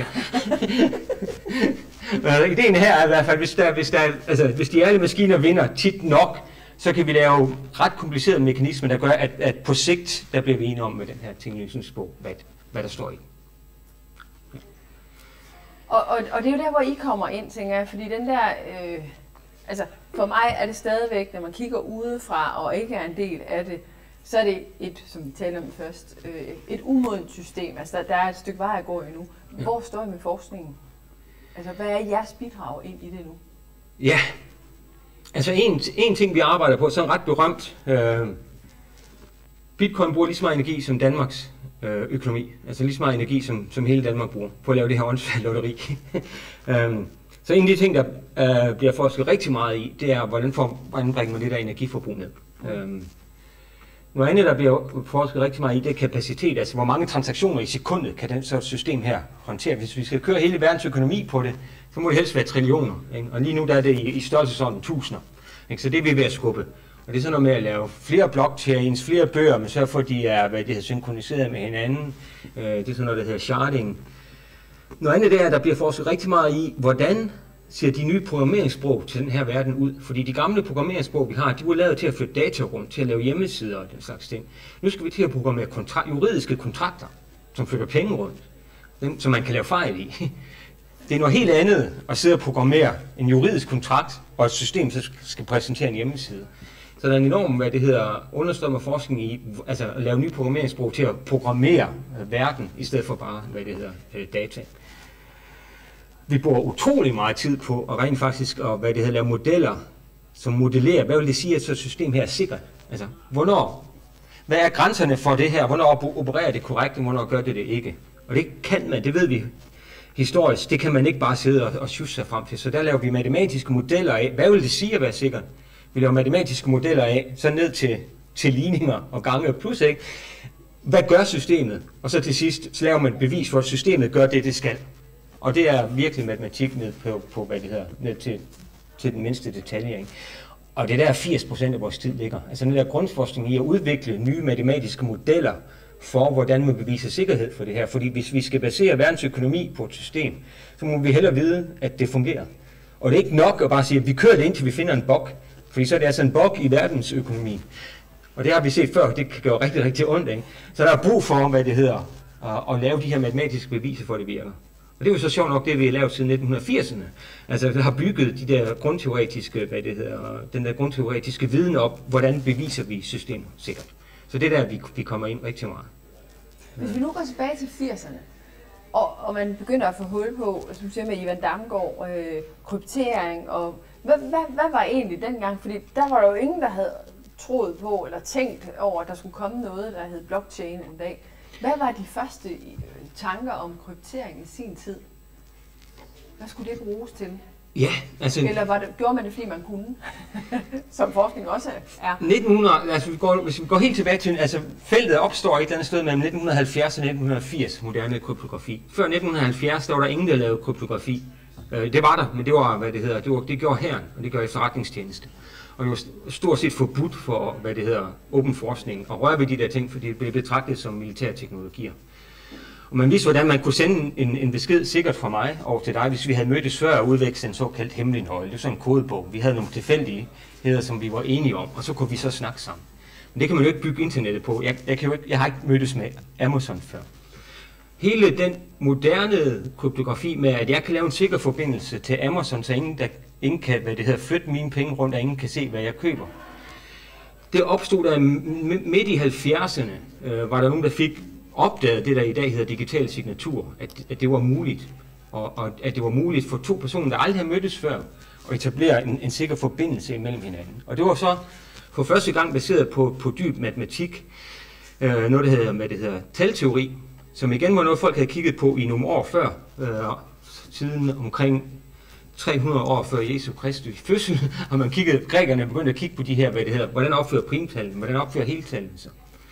Men ideen her er i hvert fald, hvis, der, hvis, der, altså, hvis de ærlige maskiner vinder tit nok, så kan vi lave ret komplicerede mekanismer, der gør, at, at på sigt, der bliver vi enige om med den her tinglysningsbog, hvad, hvad der står i. Ja. Og, og, og det er jo der, hvor I kommer ind, tænker jeg, fordi den der, øh, altså for mig er det stadigvæk, når man kigger udefra og ikke er en del af det, så er det et, som vi talte om først, øh, et umodent system. Altså der, der er et stykke vej at gå endnu. Hvor står I med forskningen? Altså hvad er jeres bidrag ind i det nu? Ja, altså en, en ting vi arbejder på, så er ret berømt. Øh, Bitcoin bruger lige så meget energi som Danmarks øh, økonomi. Altså lige så meget energi som, som hele Danmark bruger på at lave det her åndssvagt lotteri. øh, så en af de ting, der øh, bliver forsket rigtig meget i, det er, hvordan, får, hvordan bringer man det der energiforbrug ned. Mm. Øh, Noget andet, der bliver forsket rigtig meget i, det er kapacitet. Altså, hvor mange transaktioner i sekundet kan den så system her håndtere. Hvis vi skal køre hele verdens økonomi på det, så må det helst være trillioner. Ikke? Og lige nu der er det i, i størrelsesorden tusinder. Ikke? Så det er vi ved at skubbe. Og det er sådan noget med at lave flere blockchains, flere bøger, men så for de er hvad det hedder, synkroniseret med hinanden. Øh, det er sådan noget, der hedder sharding. Noget andet det er, at der bliver forsket rigtig meget i, hvordan ser de nye programmeringssprog til den her verden ud. Fordi de gamle programmeringssprog, vi har, de var lavet til at flytte data rundt, til at lave hjemmesider og den slags ting. Nu skal vi til at programmere kontra- juridiske kontrakter, som flytter penge rundt, dem, som man kan lave fejl i. Det er noget helt andet at sidde og programmere en juridisk kontrakt, og et system, der skal præsentere en hjemmeside. Så der er en enorm, hvad det hedder, understrømmer forskning i, altså at lave nye programmeringssprog til at programmere verden, i stedet for bare, hvad det hedder, data. Vi bruger utrolig meget tid på at rent faktisk at, hvad det hedder, lave modeller, som modellerer, hvad vil det sige, at så et system her er sikkert? Altså, hvornår? Hvad er grænserne for det her? Hvornår opererer det korrekt, og hvornår gør det det ikke? Og det kan man, det ved vi historisk, det kan man ikke bare sidde og, og sjusse sig frem til. Så der laver vi matematiske modeller af, hvad vil det sige at være sikkert? Vi laver matematiske modeller af, så ned til, til ligninger og gange og plus, ikke? Hvad gør systemet? Og så til sidst, så laver man et bevis for, at systemet gør det, det skal. Og det er virkelig matematik ned på, på hvad det hedder, ned til, til den mindste detalje. Ikke? Og det der firs procent af vores tid ligger. Altså den der grundforskning i at udvikle nye matematiske modeller for, hvordan man beviser sikkerhed for det her. Fordi hvis vi skal basere verdensøkonomi på et system, så må vi hellere vide, at det fungerer. Og det er ikke nok at bare sige, at vi kører det indtil vi finder en bug. Fordi så er det altså en bug i verdensøkonomien. Og det har vi set før, det kan gøre rigtig, rigtig ondt. Ikke? Så der er brug for, hvad det hedder, at, at lave de her matematiske beviser for, at det virker. Og det er jo så sjovt nok det, vi har lavet siden nitten firserne. Altså, vi har bygget de der grundteoretiske, hvad det hedder, den der grundteoretiske viden op, hvordan beviser vi systemet sikkert. Så det er der, vi, vi kommer ind rigtig meget. Hvis vi nu går tilbage til firserne, og, og man begynder at få hul på, som du siger med Ivan Damgaard, øh, kryptering, og hvad, hvad, hvad var egentlig dengang? Fordi der var der jo ingen, der havde troet på eller tænkt over, at der skulle komme noget, der hed blockchain en dag. Hvad var de første tanker om kryptering i sin tid? Hvad skulle det bruges til? Ja, altså... Eller var det, gjorde man det, fordi man kunne? Som forskning også er. nitten hundrede, altså vi går, hvis vi går helt tilbage til, altså feltet opstår et eller andet sted mellem nitten halvfjerds og nitten firs, moderne kryptografi. Før nitten halvfjerds, der var der ingen, der lavede kryptografi. Øh, det var der, men det var, hvad det hedder, det, var, det gjorde hæren, og det gjorde efterretningstjeneste. Og det var stort set forbudt for, hvad det hedder, åben forskning, og røre ved de der ting, fordi det blev betragtet som militære teknologier. Og man vidste, hvordan man kunne sende en, en besked sikkert fra mig over til dig, hvis vi havde mødtes før og udvekslet en såkaldt hemmelig nøgle. Det var sådan en kodebog. Vi havde nogle tilfældigheder, som vi var enige om, og så kunne vi så snakke sammen. Men det kan man jo ikke bygge internettet på. Jeg, jeg, kan jo ikke, jeg har ikke mødtes med Amazon før. Hele den moderne kryptografi med, at jeg kan lave en sikker forbindelse til Amazon, så ingen, der, ingen kan, hvad det hedder, flytte mine penge rundt, og ingen kan se, hvad jeg køber. Det opstod der midt i halvfjerdserne, øh, var der nogen, der fik opdaget det, der i dag hedder digital signatur, at, at det var muligt, og, og at det var muligt for to personer, der aldrig har mødtes før, at etablere en, en sikker forbindelse imellem hinanden. Og det var så for første gang baseret på, på dyb matematik, øh, noget, der hedder, hvad det hedder talteori, som igen var noget, folk havde kigget på i nogle år før, øh, siden omkring tre hundrede år før Jesu Kristi fødsel, og man kiggede, grækerne begyndte at kigge på de her, hvad det hedder, hvordan opfører primtallene, hvordan opfører heltallene sig.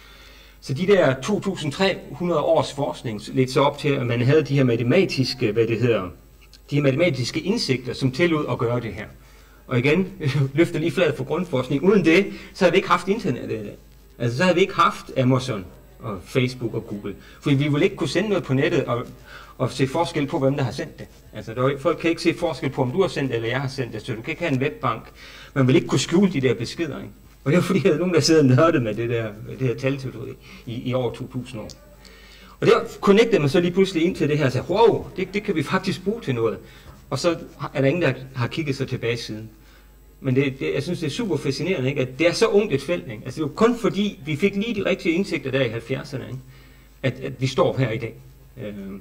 Så de der to tusind tre hundrede års forskning ledte så op til, at man havde de her matematiske, hvad det hedder, de her matematiske indsigter, som tillod at gøre det her. Og igen, løfter lige fladet for grundforskning. Uden det, så havde vi ikke haft internettet i dag. Altså, så havde vi ikke haft Amazon og Facebook og Google. Fordi vi ville ikke kunne sende noget på nettet og, og se forskel på, hvem der har sendt det. Altså, der er, folk kan ikke se forskel på, om du har sendt det, eller jeg har sendt det. Så du kan ikke have en webbank. Man vil ikke kunne skjule de der beskeder, ikke? Og det er fordi, der er nogen, der sidder og nørder med det der, det her talteori i, i over to tusind år. Og der connectede man så lige pludselig ind til det her og sagde, wow, det, det kan vi faktisk bruge til noget. Og så er der ingen, der har kigget sig tilbage siden. Men det, det, jeg synes, det er super fascinerende, ikke? At det er så ungt et felt. Ikke? Altså, det er jo kun fordi, vi fik lige de rigtige indsigter der i halvfjerdserne, ikke? At, at vi står her i dag. Øh. Men,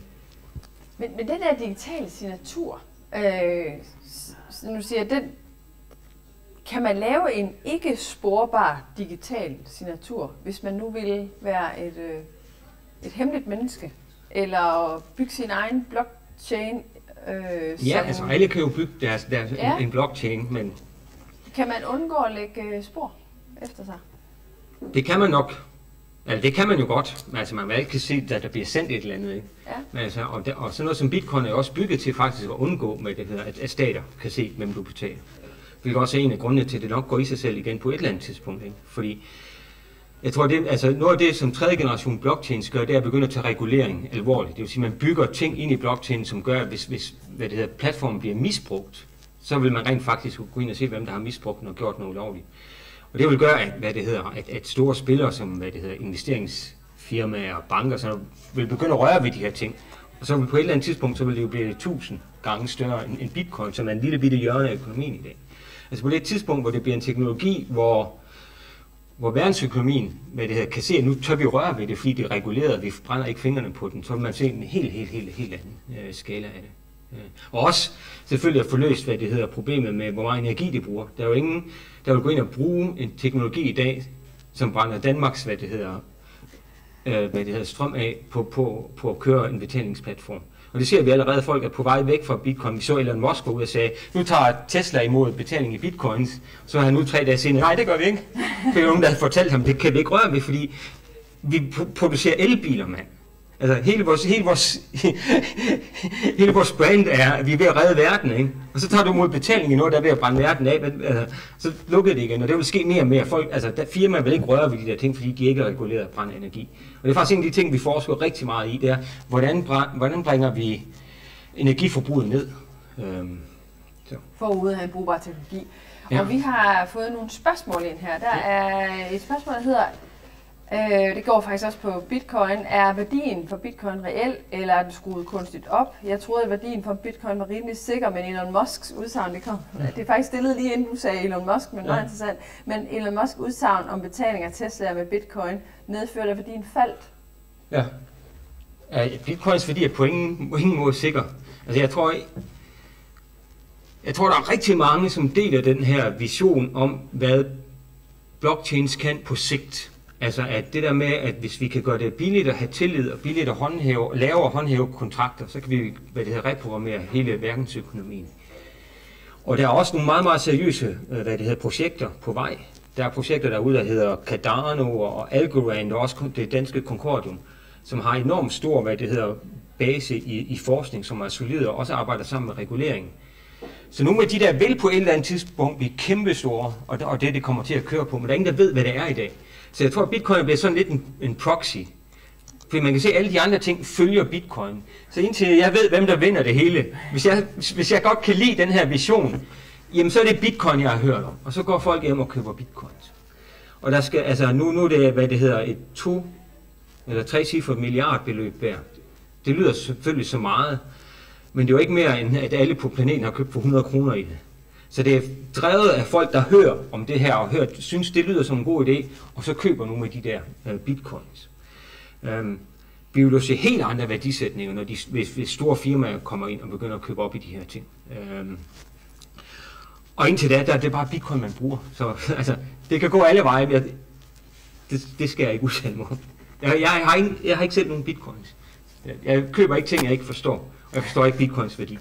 men den der digitale signatur, øh, nu siger jeg, den, kan man lave en ikke sporbar digital signatur, hvis man nu vil være et, øh, et hemmeligt menneske, eller bygge sin egen blockchain? Øh, Ja, som, altså alle kan jo bygge deres, deres, ja. en blockchain, men... Kan man undgå at lægge spor efter sig? Det kan man nok. Altså, det kan man jo godt. Altså, man vil ikke se, at der bliver sendt et eller andet, ikke? Ja. Men altså, og, der, og sådan noget som Bitcoin er også bygget til faktisk at undgå, med det hedder, at, at stater kan se, hvem du betaler. Hvilket også er en af grundene til, at det nok går i sig selv igen på et eller andet tidspunkt, ikke? Fordi jeg tror, det, altså noget af det, som tredje generation blockchains gør, det er at begynde at tage regulering alvorligt. Det vil sige, at man bygger ting ind i blockchain, som gør, at hvis, hvis hvad det hedder, platformen bliver misbrugt, så vil man rent faktisk gå ind og se, hvem der har misbrugt den og gjort noget ulovligt. Og det vil gøre, at, hvad det hedder, at, at store spillere, som hvad det hedder, investeringsfirmaer og banker, så vil begynde at røre ved de her ting. Og så vil på et eller andet tidspunkt, så vil det jo blive tusind gange større end, end bitcoin, som er en lille bitte hjørne af økonomien i dag. Altså på det tidspunkt, hvor det bliver en teknologi, hvor hvor verdensøkonomien, hvad det her, kan se, at nu tør vi røre ved det, fordi det er reguleret, vi brænder ikke fingrene på den, så vil man se en helt, helt, helt, helt anden øh, skala af det. Øh. Og også selvfølgelig at få løst, hvad det hedder, problemet med, hvor meget energi det bruger. Der er jo ingen, der vil gå ind og bruge en teknologi i dag, som brænder Danmarks, hvad det hedder, øh, hvad det hedder, strøm af på, på, på at køre en betalingsplatform. Og det ser vi allerede, at folk er på vej væk fra bitcoin. Vi så Elon Musk ud og sagde, nu tager Tesla imod betaling i bitcoins. Så har han nu tre dage senere, nej, det gør vi ikke. Det er nogen, der har fortalt ham, det kan vi ikke røre ved, fordi vi producerer elbiler, mand. Altså hele vores, hele vores, hele vores brand er, at vi er ved at redde verden, ikke? Og så tager du mod betaling i noget, der er ved at brænde verden af, altså, så lukker det igen, og det vil ske mere og mere. Folk, altså, der firmaer vil ikke røre ved de der ting, fordi de ikke er reguleret af brænde energi. Og det er faktisk en af de ting, vi forsker rigtig meget i, det er, hvordan, hvordan bringer vi energiforbruget ned? Øhm, så. Forud at have en brugbar teknologi. Ja. Og vi har fået nogle spørgsmål ind her. Der er et spørgsmål, der hedder, øh, det går faktisk også på bitcoin, er værdien for bitcoin reel, eller er den skruet kunstigt op? Jeg troede, at værdien for bitcoin var rimelig sikker, men Elon Musks udsagn, det kom. Det er faktisk stillet lige inden du sagde Elon Musk, men meget ja. interessant. Men Elon Musks udsagn om betaling af Tesla med bitcoin medførte, at værdien faldt. Ja. Ja, bitcoins værdi er på ingen, på ingen måde sikker. Altså jeg tror, jeg tror, der er rigtig mange, som deler den her vision om, hvad blockchains kan på sigt. Altså at det der med, at hvis vi kan gøre det billigt at have tillid og billigt at håndhæve, lavere håndhæve kontrakter, så kan vi hvad det hedder, reprogrammere hele verdensøkonomien. Og der er også nogle meget, meget seriøse hvad det hedder, projekter på vej. Der er projekter derude, der hedder Cardano og Algorand og også det danske Concordium, som har enormt stor hvad det hedder, base i, i forskning, som er solid og også arbejder sammen med regulering. Så nogle af de der vil på et eller andet tidspunkt blive kæmpestore, og det, og det, det kommer til at køre på, men der er ingen, der ved, hvad det er i dag. Så jeg tror, at bitcoin bliver sådan lidt en, en proxy. Fordi man kan se, at alle de andre ting følger bitcoin. Så indtil jeg ved, hvem der vinder det hele, hvis jeg, hvis jeg godt kan lide den her vision, jamen så er det bitcoin, jeg har hørt om. Og så går folk hjem og køber bitcoins. Og der skal, altså nu, nu er det, hvad det hedder, et to eller tre cifre milliardbeløb værd. Det lyder selvfølgelig så meget, men det er jo ikke mere end, at alle på planeten har købt for hundrede kroner i det. Så det er drevet af folk, der hører om det her og hører, synes, det lyder som en god idé, og så køber nogle af de der uh, bitcoins. Um, vi vil jo se helt andre værdisætninger, når de, hvis, hvis store firmaer kommer ind og begynder at købe op i de her ting. Um, og indtil da, der er det bare bitcoin, man bruger. Så altså, det kan gå alle veje. Jeg, det, det skal jeg ikke udtale mig om. Jeg, jeg, har ikke, jeg har ikke set nogen bitcoins. Jeg, jeg køber ikke ting, jeg ikke forstår. Og jeg forstår ikke bitcoins værdi.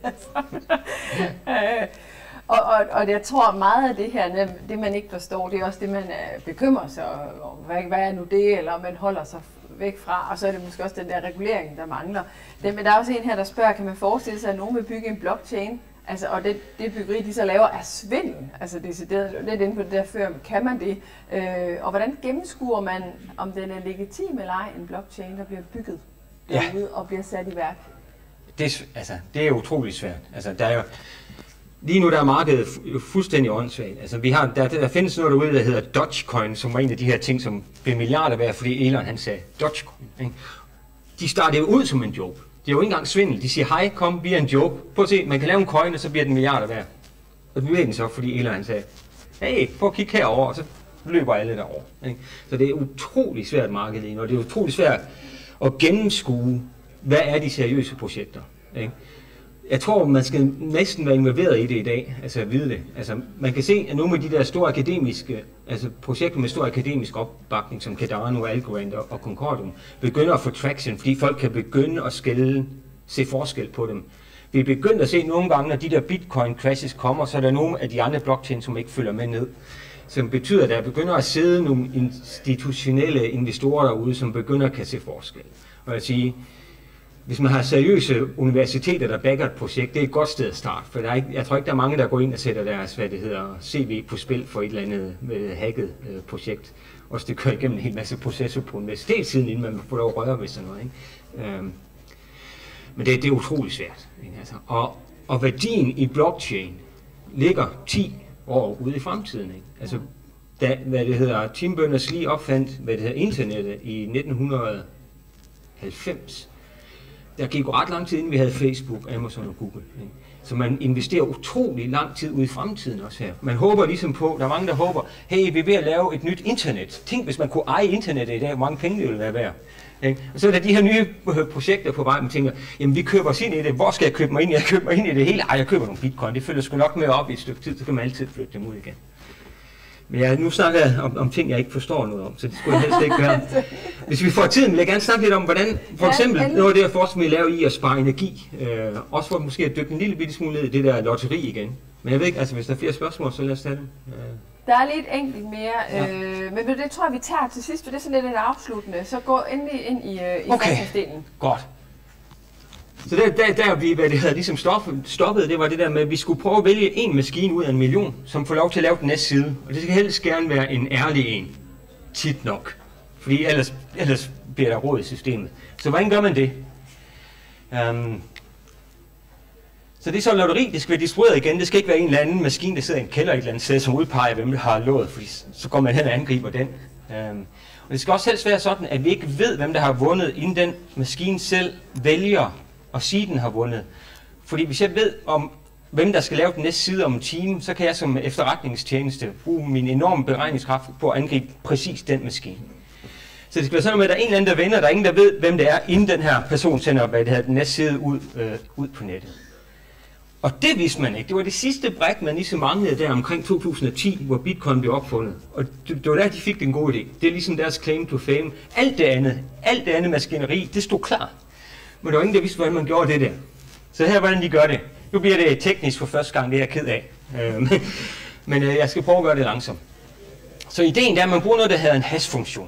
Og, og, og jeg tror meget af det her, det man ikke forstår, det er også det, man bekymrer sig om. Hvad, hvad er nu det, eller man holder sig væk fra. Og så er det måske også den der regulering, der mangler. Det, men der er også en her, der spørger, kan man forestille sig, at nogen vil bygge en blockchain? Altså, og det, det byggeri, de så laver, er svindel. Altså, decideret lidt inde på det der før, kan man det? Øh, og hvordan gennemskuer man, om den er legitim eller ej, en blockchain, der bliver bygget derude ja. og bliver sat i værk? Det, altså, det er utroligt svært. Altså, der er jo, lige nu der er markedet fuldstændig åndssvagt. Altså, vi har, der, der findes noget derude, der hedder Dogecoin, som var en af de her ting, som blev milliarder værd, fordi Elon han sagde Dogecoin. Ikke? De startede ud som en joke. Det er jo ikke engang svindel. De siger, hej, kom, vi er en joke. Prøv at se, man kan lave en coin, og så bliver den milliarder værd. Og det bliver den så, fordi Elon han sagde, hey, prøv at kigge herover, og så løber alle derover. Ikke? Så det er utroligt svært marked lige nu, og det er utroligt svært at gennemskue, hvad er de seriøse projekter. Ikke? Jeg tror, man skal næsten være involveret i det i dag, altså at vide det. Altså, man kan se, at nogle af de der store akademiske, altså projekter med stor akademisk opbakning, som Cardano, Algorand og Concordium, begynder at få traction, fordi folk kan begynde at skille, se forskel på dem. Vi er begyndt at se nogle gange, når de der bitcoin crashes kommer, så er der nogle af de andre blockchains, som ikke følger med ned. Som betyder, at der begynder at sidde nogle institutionelle investorer derude, som begynder at kan se forskel. Og jeg siger, hvis man har seriøse universiteter, der backer et projekt, det er et godt sted at starte. For der er ikke, jeg tror ikke, der er mange, der går ind og sætter deres hvad det hedder, C V på spil for et eller andet med hacket øh, projekt. Også det kører igennem en hel masse processer på universitetssiden, inden man får lov at røre ved sådan noget. Ikke? Øhm, men det, det er utroligt svært. Ikke? Altså, og, og værdien i blockchain ligger ti år ude i fremtiden. Ikke? Altså, da, hvad det hedder, Tim Berners-Lee opfandt hvad det hedder, internettet i nitten halvfems. Der gik jo ret lang tid, inden vi havde Facebook, Amazon og Google. Ikke? Så man investerer utrolig lang tid ude i fremtiden også her. Man håber ligesom på, der er mange, der håber, hey, vi er ved at lave et nyt internet. Tænk, hvis man kunne eje internettet i dag, hvor mange penge det ville være værd. Ikke? Og så er der de her nye projekter på vej, man tænker, jamen vi køber os ind i det, hvor skal jeg købe mig ind i? Jeg køber mig ind i det hele. Ej, jeg køber nogle bitcoin, det følger sgu nok med op i et stykke tid, så kan man altid flytte dem ud igen. Men jeg, nu snakker jeg om, om ting, jeg ikke forstår noget om, så det skulle jeg helst ikke gøre. Hvis vi får tiden, vil jeg gerne snakke lidt om, hvordan for eksempel noget af det her forskning, vi laver i at spare energi, øh, også for måske at dykke en lille bitte smule ned i det der lotteri igen. Men jeg ved ikke, altså hvis der er flere spørgsmål, så lad os tage dem. Øh. Der er lidt enkelt mere, ja. øh, men det tror jeg, vi tager til sidst, for det er sådan lidt et afsluttende. Så gå endelig ind i, øh, i okay. faststilling. Godt. Så der, der, der vi, hvad det hedder, ligesom stoppet, stoppet, det var det der med, at vi skulle prøve at vælge en maskine ud af en million, som får lov til at lave den næste side. Og det skal helst gerne være en ærlig en. Tit nok. Fordi ellers, ellers bliver der råd i systemet. Så hvordan gør man det? Um, så det er så lotteri, det skal være distribueret igen. Det skal ikke være en eller anden maskine, der sidder i en kælder et eller andet sted, som udpeger, hvem der har lået, fordi så går man hen og angriber den. Um, og det skal også helst være sådan, at vi ikke ved, hvem der har vundet, inden den maskine selv vælger at sige, at den har vundet. Fordi hvis jeg ved om, hvem der skal lave den næste side om en time, så kan jeg som efterretningstjeneste bruge min enorme beregningskraft på at angribe præcis den maskine. Så det skal være sådan med, at der er en eller anden, der vinder, der er ingen, der ved, hvem det er, inden den her person sender, hvad det hedder, den næste side ud, øh, ud på nettet. Og det vidste man ikke. Det var det sidste bræk, man ligesom manglede der omkring to tusind og ti, hvor Bitcoin blev opfundet. Og det, det var der, de fik den gode idé. Det er ligesom deres claim to fame. Alt det andet, alt det andet maskineri, det stod klar. Men der var ingen, der vidste, hvordan man gjorde det der. Så her, hvordan de gør det. Nu bliver det teknisk for første gang, det er jeg ked af. Men jeg skal prøve at gøre det langsomt. Så ideen er, at man bruger noget, der hedder en hash-funktion.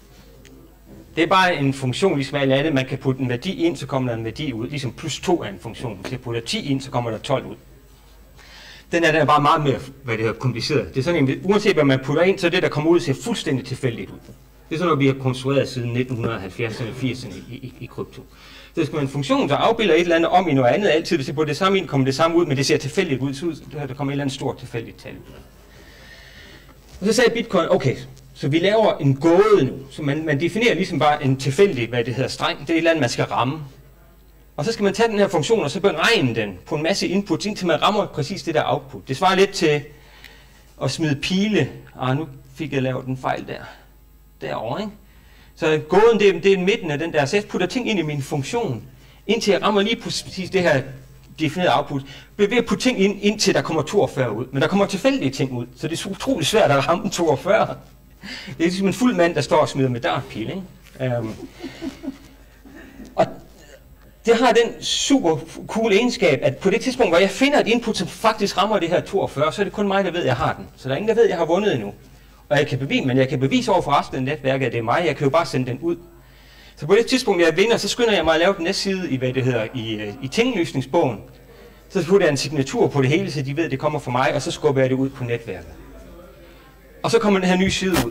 Det er bare en funktion, ligesom alt andet. Man kan putte en værdi ind, så kommer der en værdi ud. Ligesom plus to er en funktion. Hvis jeg putter ti ind, så kommer der tolv ud. Den er, den er bare meget mere, hvad det hedder, kompliceret. Det er sådan en, uanset hvad man putter ind, så det, der kommer ud, ser fuldstændig tilfældigt ud. Det er sådan noget, vi har konstrueret siden nitten halvfjerdserne og firserne i, i, i krypto. Så det skal være en funktion, der afbilder et eller andet om i noget andet. Altid, hvis jeg putter det samme ind, kommer det samme ud, men det ser tilfældigt ud. Så der kommer et eller andet stort tilfældigt tal ud. Og så sagde Bitcoin, okay, så vi laver en gåde nu. Så man, man definerer ligesom bare en tilfældig, hvad det hedder, streng. Det er et eller andet, man skal ramme. Og så skal man tage den her funktion, og så beregne den på en masse inputs, indtil man rammer præcis det der output. Det svarer lidt til at smide pile. Ah, nu fik jeg lavet en fejl der. Derovre, ikke? Så gåden, det er, det er midten af den der. Så jeg putter ting ind i min funktion, indtil jeg rammer lige præcis det her definerede output. Jeg ved at putte ting ind, indtil der kommer toogfyrre ud. Men der kommer tilfældige ting ud, så det er utroligt svært at ramme toogfyrre. Det er ligesom en fuld mand, der står og smider med dartpil, ikke? Um, og det har den super cool egenskab, at på det tidspunkt, hvor jeg finder et input, som faktisk rammer det her toogfyrre, så er det kun mig, der ved, at jeg har den. Så der er ingen, der ved, at jeg har vundet endnu. Og jeg kan bevise, men jeg kan bevise over for resten af netværket, at det er mig. Jeg kan jo bare sende den ud. Så på det tidspunkt, jeg vinder, så skynder jeg mig at lave den næste side i, hvad det hedder, i, i tinglysningsbogen. Så putter jeg en signatur på det hele, så de ved, at det kommer fra mig, og så skubber jeg det ud på netværket. Og så kommer den her nye side ud.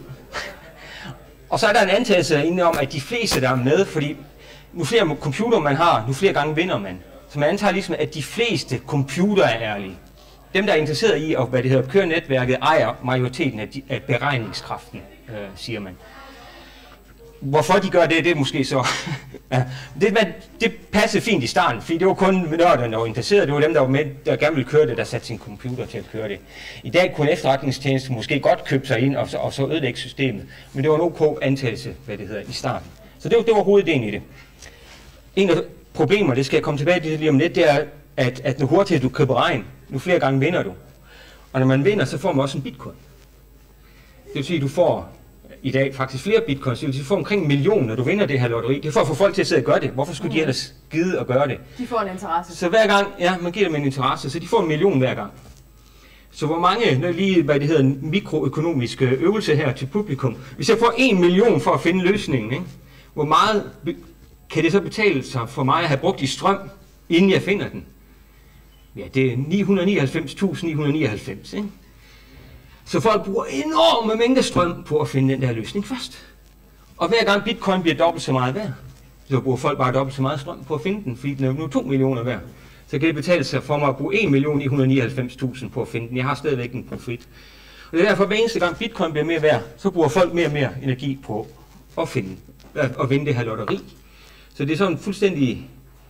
Og så er der en antagelse inde om, at de fleste, der er med, fordi nu flere computer man har, nu flere gange vinder man. Så man antager ligesom, at de fleste computer er ærlige. Dem, der er interesseret i at hvad det hedder, køre netværket, ejer majoriteten af, de, af beregningskraften, øh, siger man. Hvorfor de gør det, det er måske så... ja, det, det passede fint i starten, fordi det var kun nørderne, der var interesseret. Det var dem, der var med, der gerne ville køre det, der satte sin computer til at køre det. I dag kunne efterretningstjenesten måske godt købe sig ind og så, og så ødelægge systemet. Men det var en ok antagelse, hvad det hedder, i starten. Så det var, det var hovedideen i det. En af problemer, det skal jeg komme tilbage til lige om lidt, det er, at, at nu hurtigere du kan beregne, nu flere gange vinder du. Og når man vinder, så får man også en bitcoin. Det vil sige, at du får i dag faktisk flere bitcoins. Det vil sige, at du får omkring en million, når du vinder det her lotteri. Det er for at få folk til at sidde og gøre det. Hvorfor skulle mm. de ellers gide at gøre det? De får en interesse. Så hver gang, ja, man giver dem en interesse, så de får en million hver gang. Så hvor mange, nu lige, hvad det hedder, en mikroøkonomisk øvelse her til publikum. Hvis jeg får en million for at finde løsningen, ikke? Hvor meget kan det så betale sig for mig at have brugt i strøm, inden jeg finder den? Ja, det er ni hundrede nioghalvfems tusind ni hundrede nioghalvfems, ikke? Så folk bruger enorme mængder strøm på at finde den der løsning først. Og hver gang bitcoin bliver dobbelt så meget værd, så bruger folk bare dobbelt så meget strøm på at finde den, fordi den er nu to millioner værd. Så kan det betale sig for mig at bruge en million ni hundrede nioghalvfems tusind på at finde den. Jeg har stadigvæk en profit. Og det er derfor, hver eneste gang bitcoin bliver mere værd, så bruger folk mere og mere energi på at finde og vinde det her lotteri. Så det er sådan fuldstændig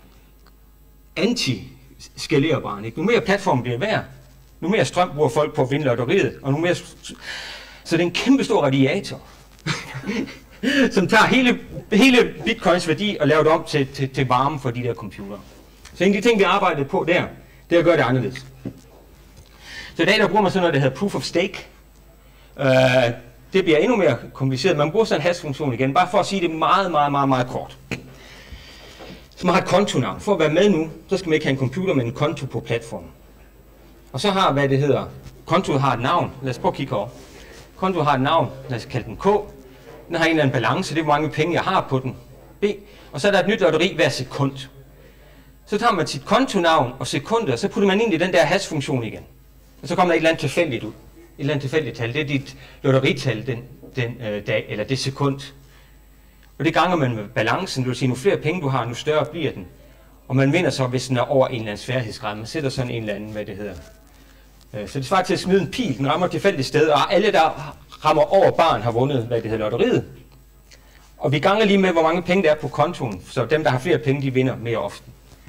anti-skalerbart. Nu mere platformen bliver værd, nu mere strøm bruger folk på at vinde lotteriet, og nu mere... Så det er en kæmpe stor radiator, som tager hele, hele bitcoins værdi og laver det om til, til, til varme for de der computere. Så en af de ting, vi arbejdede på der, det er at gøre det anderledes. Så i dag der bruger man sådan noget, der hedder proof of stake. Uh, det bliver endnu mere kompliceret. Man bruger sådan en hash-funktion igen, bare for at sige det meget, meget, meget, meget kort. Så man har et kontonavn. For at være med nu, så skal man ikke have en computer, men en konto på platformen. Og så har, hvad det hedder, kontoet har et navn. Lad os prøve at kigge over. Konto har et navn, lad os kalde den K. Den har en eller anden balance, det er hvor mange penge jeg har på den. B. Og så er der et nyt lotteri hver sekund. Så tager man sit kontonavn og sekunder, og så putter man ind i den der hash-funktion igen. Og så kommer der et eller andet tilfældigt ud. Et eller andet tilfældigt tal. Det er dit lotterital den, den øh, dag, eller det sekund. Og det ganger man med balancen. Det vil sige, nu flere penge du har, nu større bliver den. Og man vinder så, hvis den er over en eller anden sværhedsgrad. Man sætter sådan en eller anden, hvad det hedder. Så det svarer til at smide en pil. Den rammer et tilfældigt sted, og alle, der rammer over barn, har vundet, hvad det hedder, lotteriet. Og vi ganger lige med, hvor mange penge der er på kontoen. Så dem, der har flere penge, de vinder mere ofte.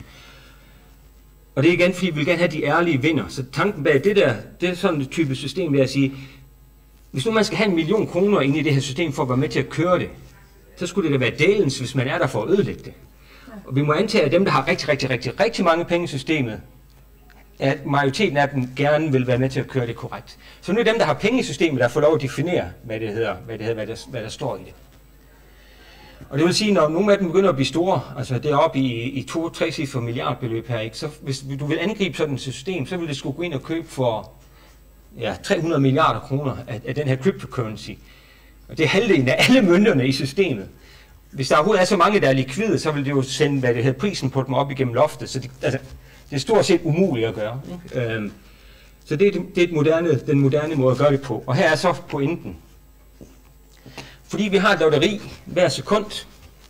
Og det er igen, fordi vi vil gerne have de ærlige vinder. Så tanken bag det der, det er sådan et type system, vil jeg sige, hvis nu man skal have en million kroner ind i det her system for at være med til at køre det, så skulle det da være delens, hvis man er der for at ødelægge det. Og vi må antage, at dem, der har rigtig, rigtig, rigtig, rigtig mange penge i systemet, at majoriteten af dem gerne vil være med til at køre det korrekt. Så nu er dem, der har penge i systemet, der får lov at definere, hvad det hedder, hvad, det hedder, hvad, der, hvad der står i det. Og det vil sige, når nogle af dem begynder at blive store, altså det er oppe i, i to-tre cifre milliardbeløb her, ikke? Så hvis du vil angribe sådan et system, så vil det skulle gå ind og købe for ja, tre hundrede milliarder kroner af, af den her cryptocurrency. Og det er halvdelen af alle mønterne i systemet. Hvis der overhovedet er så mange, der er likvide, så vil det jo sende, hvad det hedder, prisen på dem op igennem loftet. Så det, altså, det er stort set umuligt at gøre. Ikke? Øhm, så det er, det er et moderne, den moderne måde at gøre det på. Og her er så pointen. Fordi vi har et lotteri hver sekund,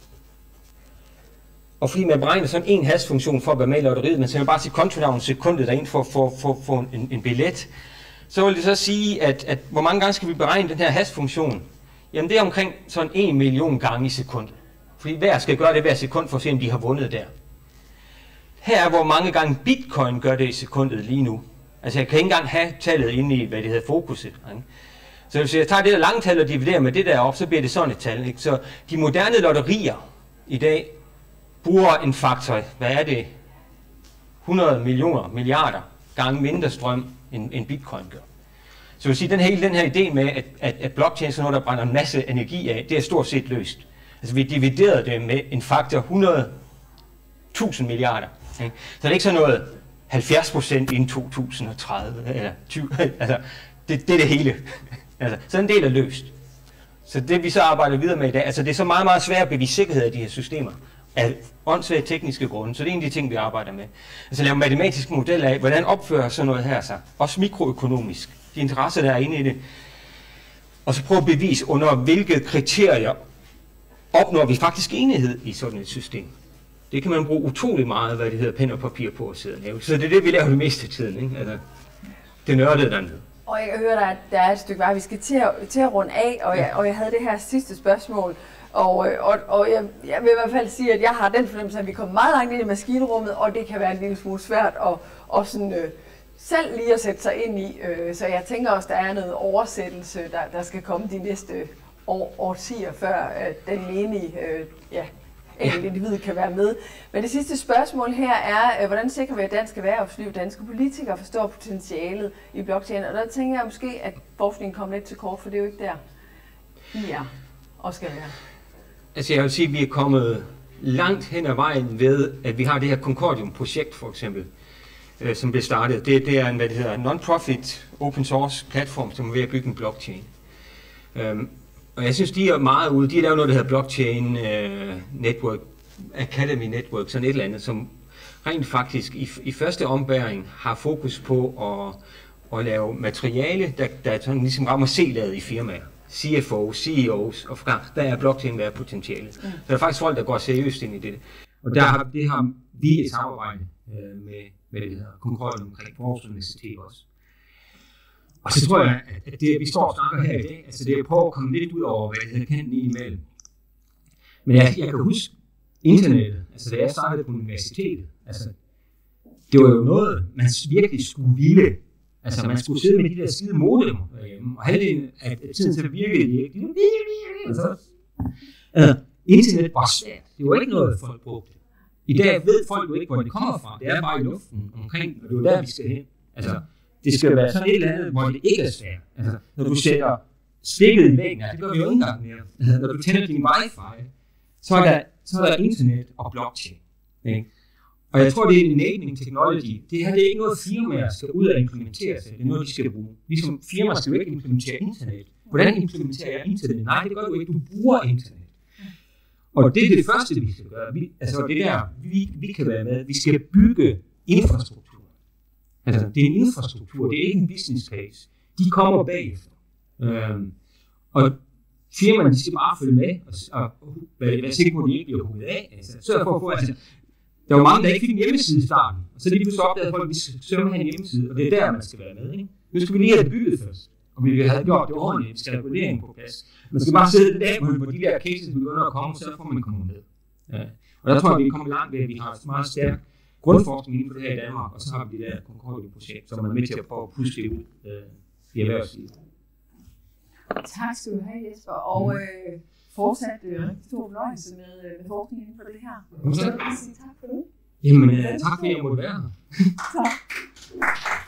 og fordi man beregner sådan en hash-funktion for at være med i lotteriet, men så man bare sit kontonavn sekundet derind for at få en, en billet, så vil det så sige, at, at hvor mange gange skal vi beregne den her hash-funktion? Jamen det er omkring sådan en million gange i sekundet. Fordi hver skal gøre det hver sekund for at se, om de har vundet der. Her er, hvor mange gange bitcoin gør det i sekundet lige nu. Altså jeg kan ikke engang have tallet inde i, hvad det hedder, fokuset. Ikke? Så hvis jeg tager det der lange tal og dividerer med det der op, så bliver det sådan et tal. Ikke? Så de moderne lotterier i dag bruger en faktor, hvad er det, hundrede millioner, milliarder gange mindre strøm, end, end bitcoin gør. Så vil sige, den hele den her idé med, at, at, at blockchain er sådan noget, der brænder en masse energi af, det er stort set løst. Altså vi dividerede det med en faktor hundrede tusind milliarder. Ikke? Så det er ikke sådan noget halvfjerds procent inden to tusind og tredive, eller tyve, altså det, det er det hele. Altså, så en del er løst. Så det vi så arbejder videre med i dag, altså det er så meget, meget svært at bevise sikkerhed af de her systemer, af åndssvage tekniske grunde, så det er en af de ting, vi arbejder med. Altså lave matematiske modeller af, hvordan opfører sådan noget her sig, også mikroøkonomisk, de interesser, der er inde i det, og så prøve at bevise, under hvilke kriterier opnår vi faktisk enighed i sådan et system. Det kan man bruge utrolig meget, hvad det hedder, pen og papir på at sidde og lave. Så det er det, vi laver det meste af tiden, ikke? Altså, det nørdede dernede. Og jeg kan høre dig, at der er et stykke vej, vi skal til at, til at runde af, og jeg, og jeg havde det her sidste spørgsmål. Og, og, og jeg, jeg vil i hvert fald sige, at jeg har den fornemmelse, at vi kommer meget langt ind i maskinrummet, og det kan være en lille smule svært at og sådan, øh, selv lige at sætte sig ind i. Øh, så jeg tænker også, der er noget oversættelse, der, der skal komme de næste år, årtier, før øh, den menige øh, ja, enkelte individ kan være med. Men det sidste spørgsmål her er, øh, hvordan sikrer vi, at dansk erhvervsliv, danske politikere forstår potentialet i blockchain? Og der tænker jeg måske, at forskningen kommer lidt til kort, for det er jo ikke der, vi er og skal være. Altså jeg vil sige, at vi er kommet langt hen ad vejen ved, at vi har det her Concordium-projekt for eksempel, øh, som blev startet. Det, det er en, hvad det hedder, non-profit open source platform, som er ved at bygge en blockchain. Um, og jeg synes, de er meget ude. De har lavet noget, der hedder Blockchain uh, Network, Academy Network, sådan et eller andet, som rent faktisk i, i første ombæring har fokus på at, at lave materiale, der, der sådan ligesom rammer C-laget i firmaer. C F O, C E O's, og fra der er blockchain, der er potentiale. Mm. Så der er faktisk folk, der går seriøst ind i det. Og der har, det har vi et samarbejde øh, med, med det her Concordium omkring Aarhus Universitet også. Og så tror jeg, at det, vi står og snakker her i dag, altså det er på at komme lidt ud over, hvad det hedder, kendt lige imellem. Men jeg, jeg kan huske internettet, altså da jeg startede på universitetet, altså det var jo noget, man virkelig skulle ville. Altså man skulle sidde med de der skide modem derhjemme, og halvdelen af tiden så virkede det ikke. Altså, altså, internet var svært. Det var ikke noget, folk brugte. I dag ved folk jo ikke, hvor det kommer fra. Det er bare i luften omkring, og det er der, vi skal hen. Altså, det skal være sådan et eller andet, hvor det ikke er svært. Altså, når du sætter stikket i væggen, det gør vi jo ikke engang mere. Altså, når du tænder din wifi, så er der, så er der internet og blockchain. Ikke? Og jeg tror, det er enabling technology. Det her det er ikke noget, firmaer skal ud og implementere sig. Det er noget, de skal bruge. Ligesom firmaer skal jo ikke implementere internet. Hvordan implementerer jeg internet? Nej, det gør du ikke. Du bruger internet. Og det er det første, vi skal gøre. Vi, altså det der, vi, vi kan være med. Vi skal bygge infrastruktur. Altså, det er en infrastruktur, det er ikke en business case. De kommer bagefter. Øhm, og firmaerne, de skal bare følge med, og, og, og være sikre på, at de ikke bliver hugget af. Altså, sørg for at få, altså, der var mange, der ikke fik en hjemmeside i starten, og så lige pludselig opdagede folk, at vi skal have en hjemmeside, og det er der, man skal være med. Ikke? Nu skal vi lige have det bygget først, og vi have gjort det ordentligt, vi skal have reguleringen på plads. Man skal bare sidde der, hvor de der cases begynder at komme, så får man kommer med. Ja. Og der tror jeg, vi kommer langt ved, at vi har et meget stærkt grundforskning inden for det her i Danmark, og så har vi det der Concordia-projekt, som er med til at prøve at puste det ud øh, i erhvervslivet. Tak skal du have, Jesper, og øh, fortsat øh, rigtig stor fornøjelse med, øh, med forskning inden for det her. Jamen, så vil jeg sige tak for det. Jamen, øh, tak fordi jeg måtte være her. Tak.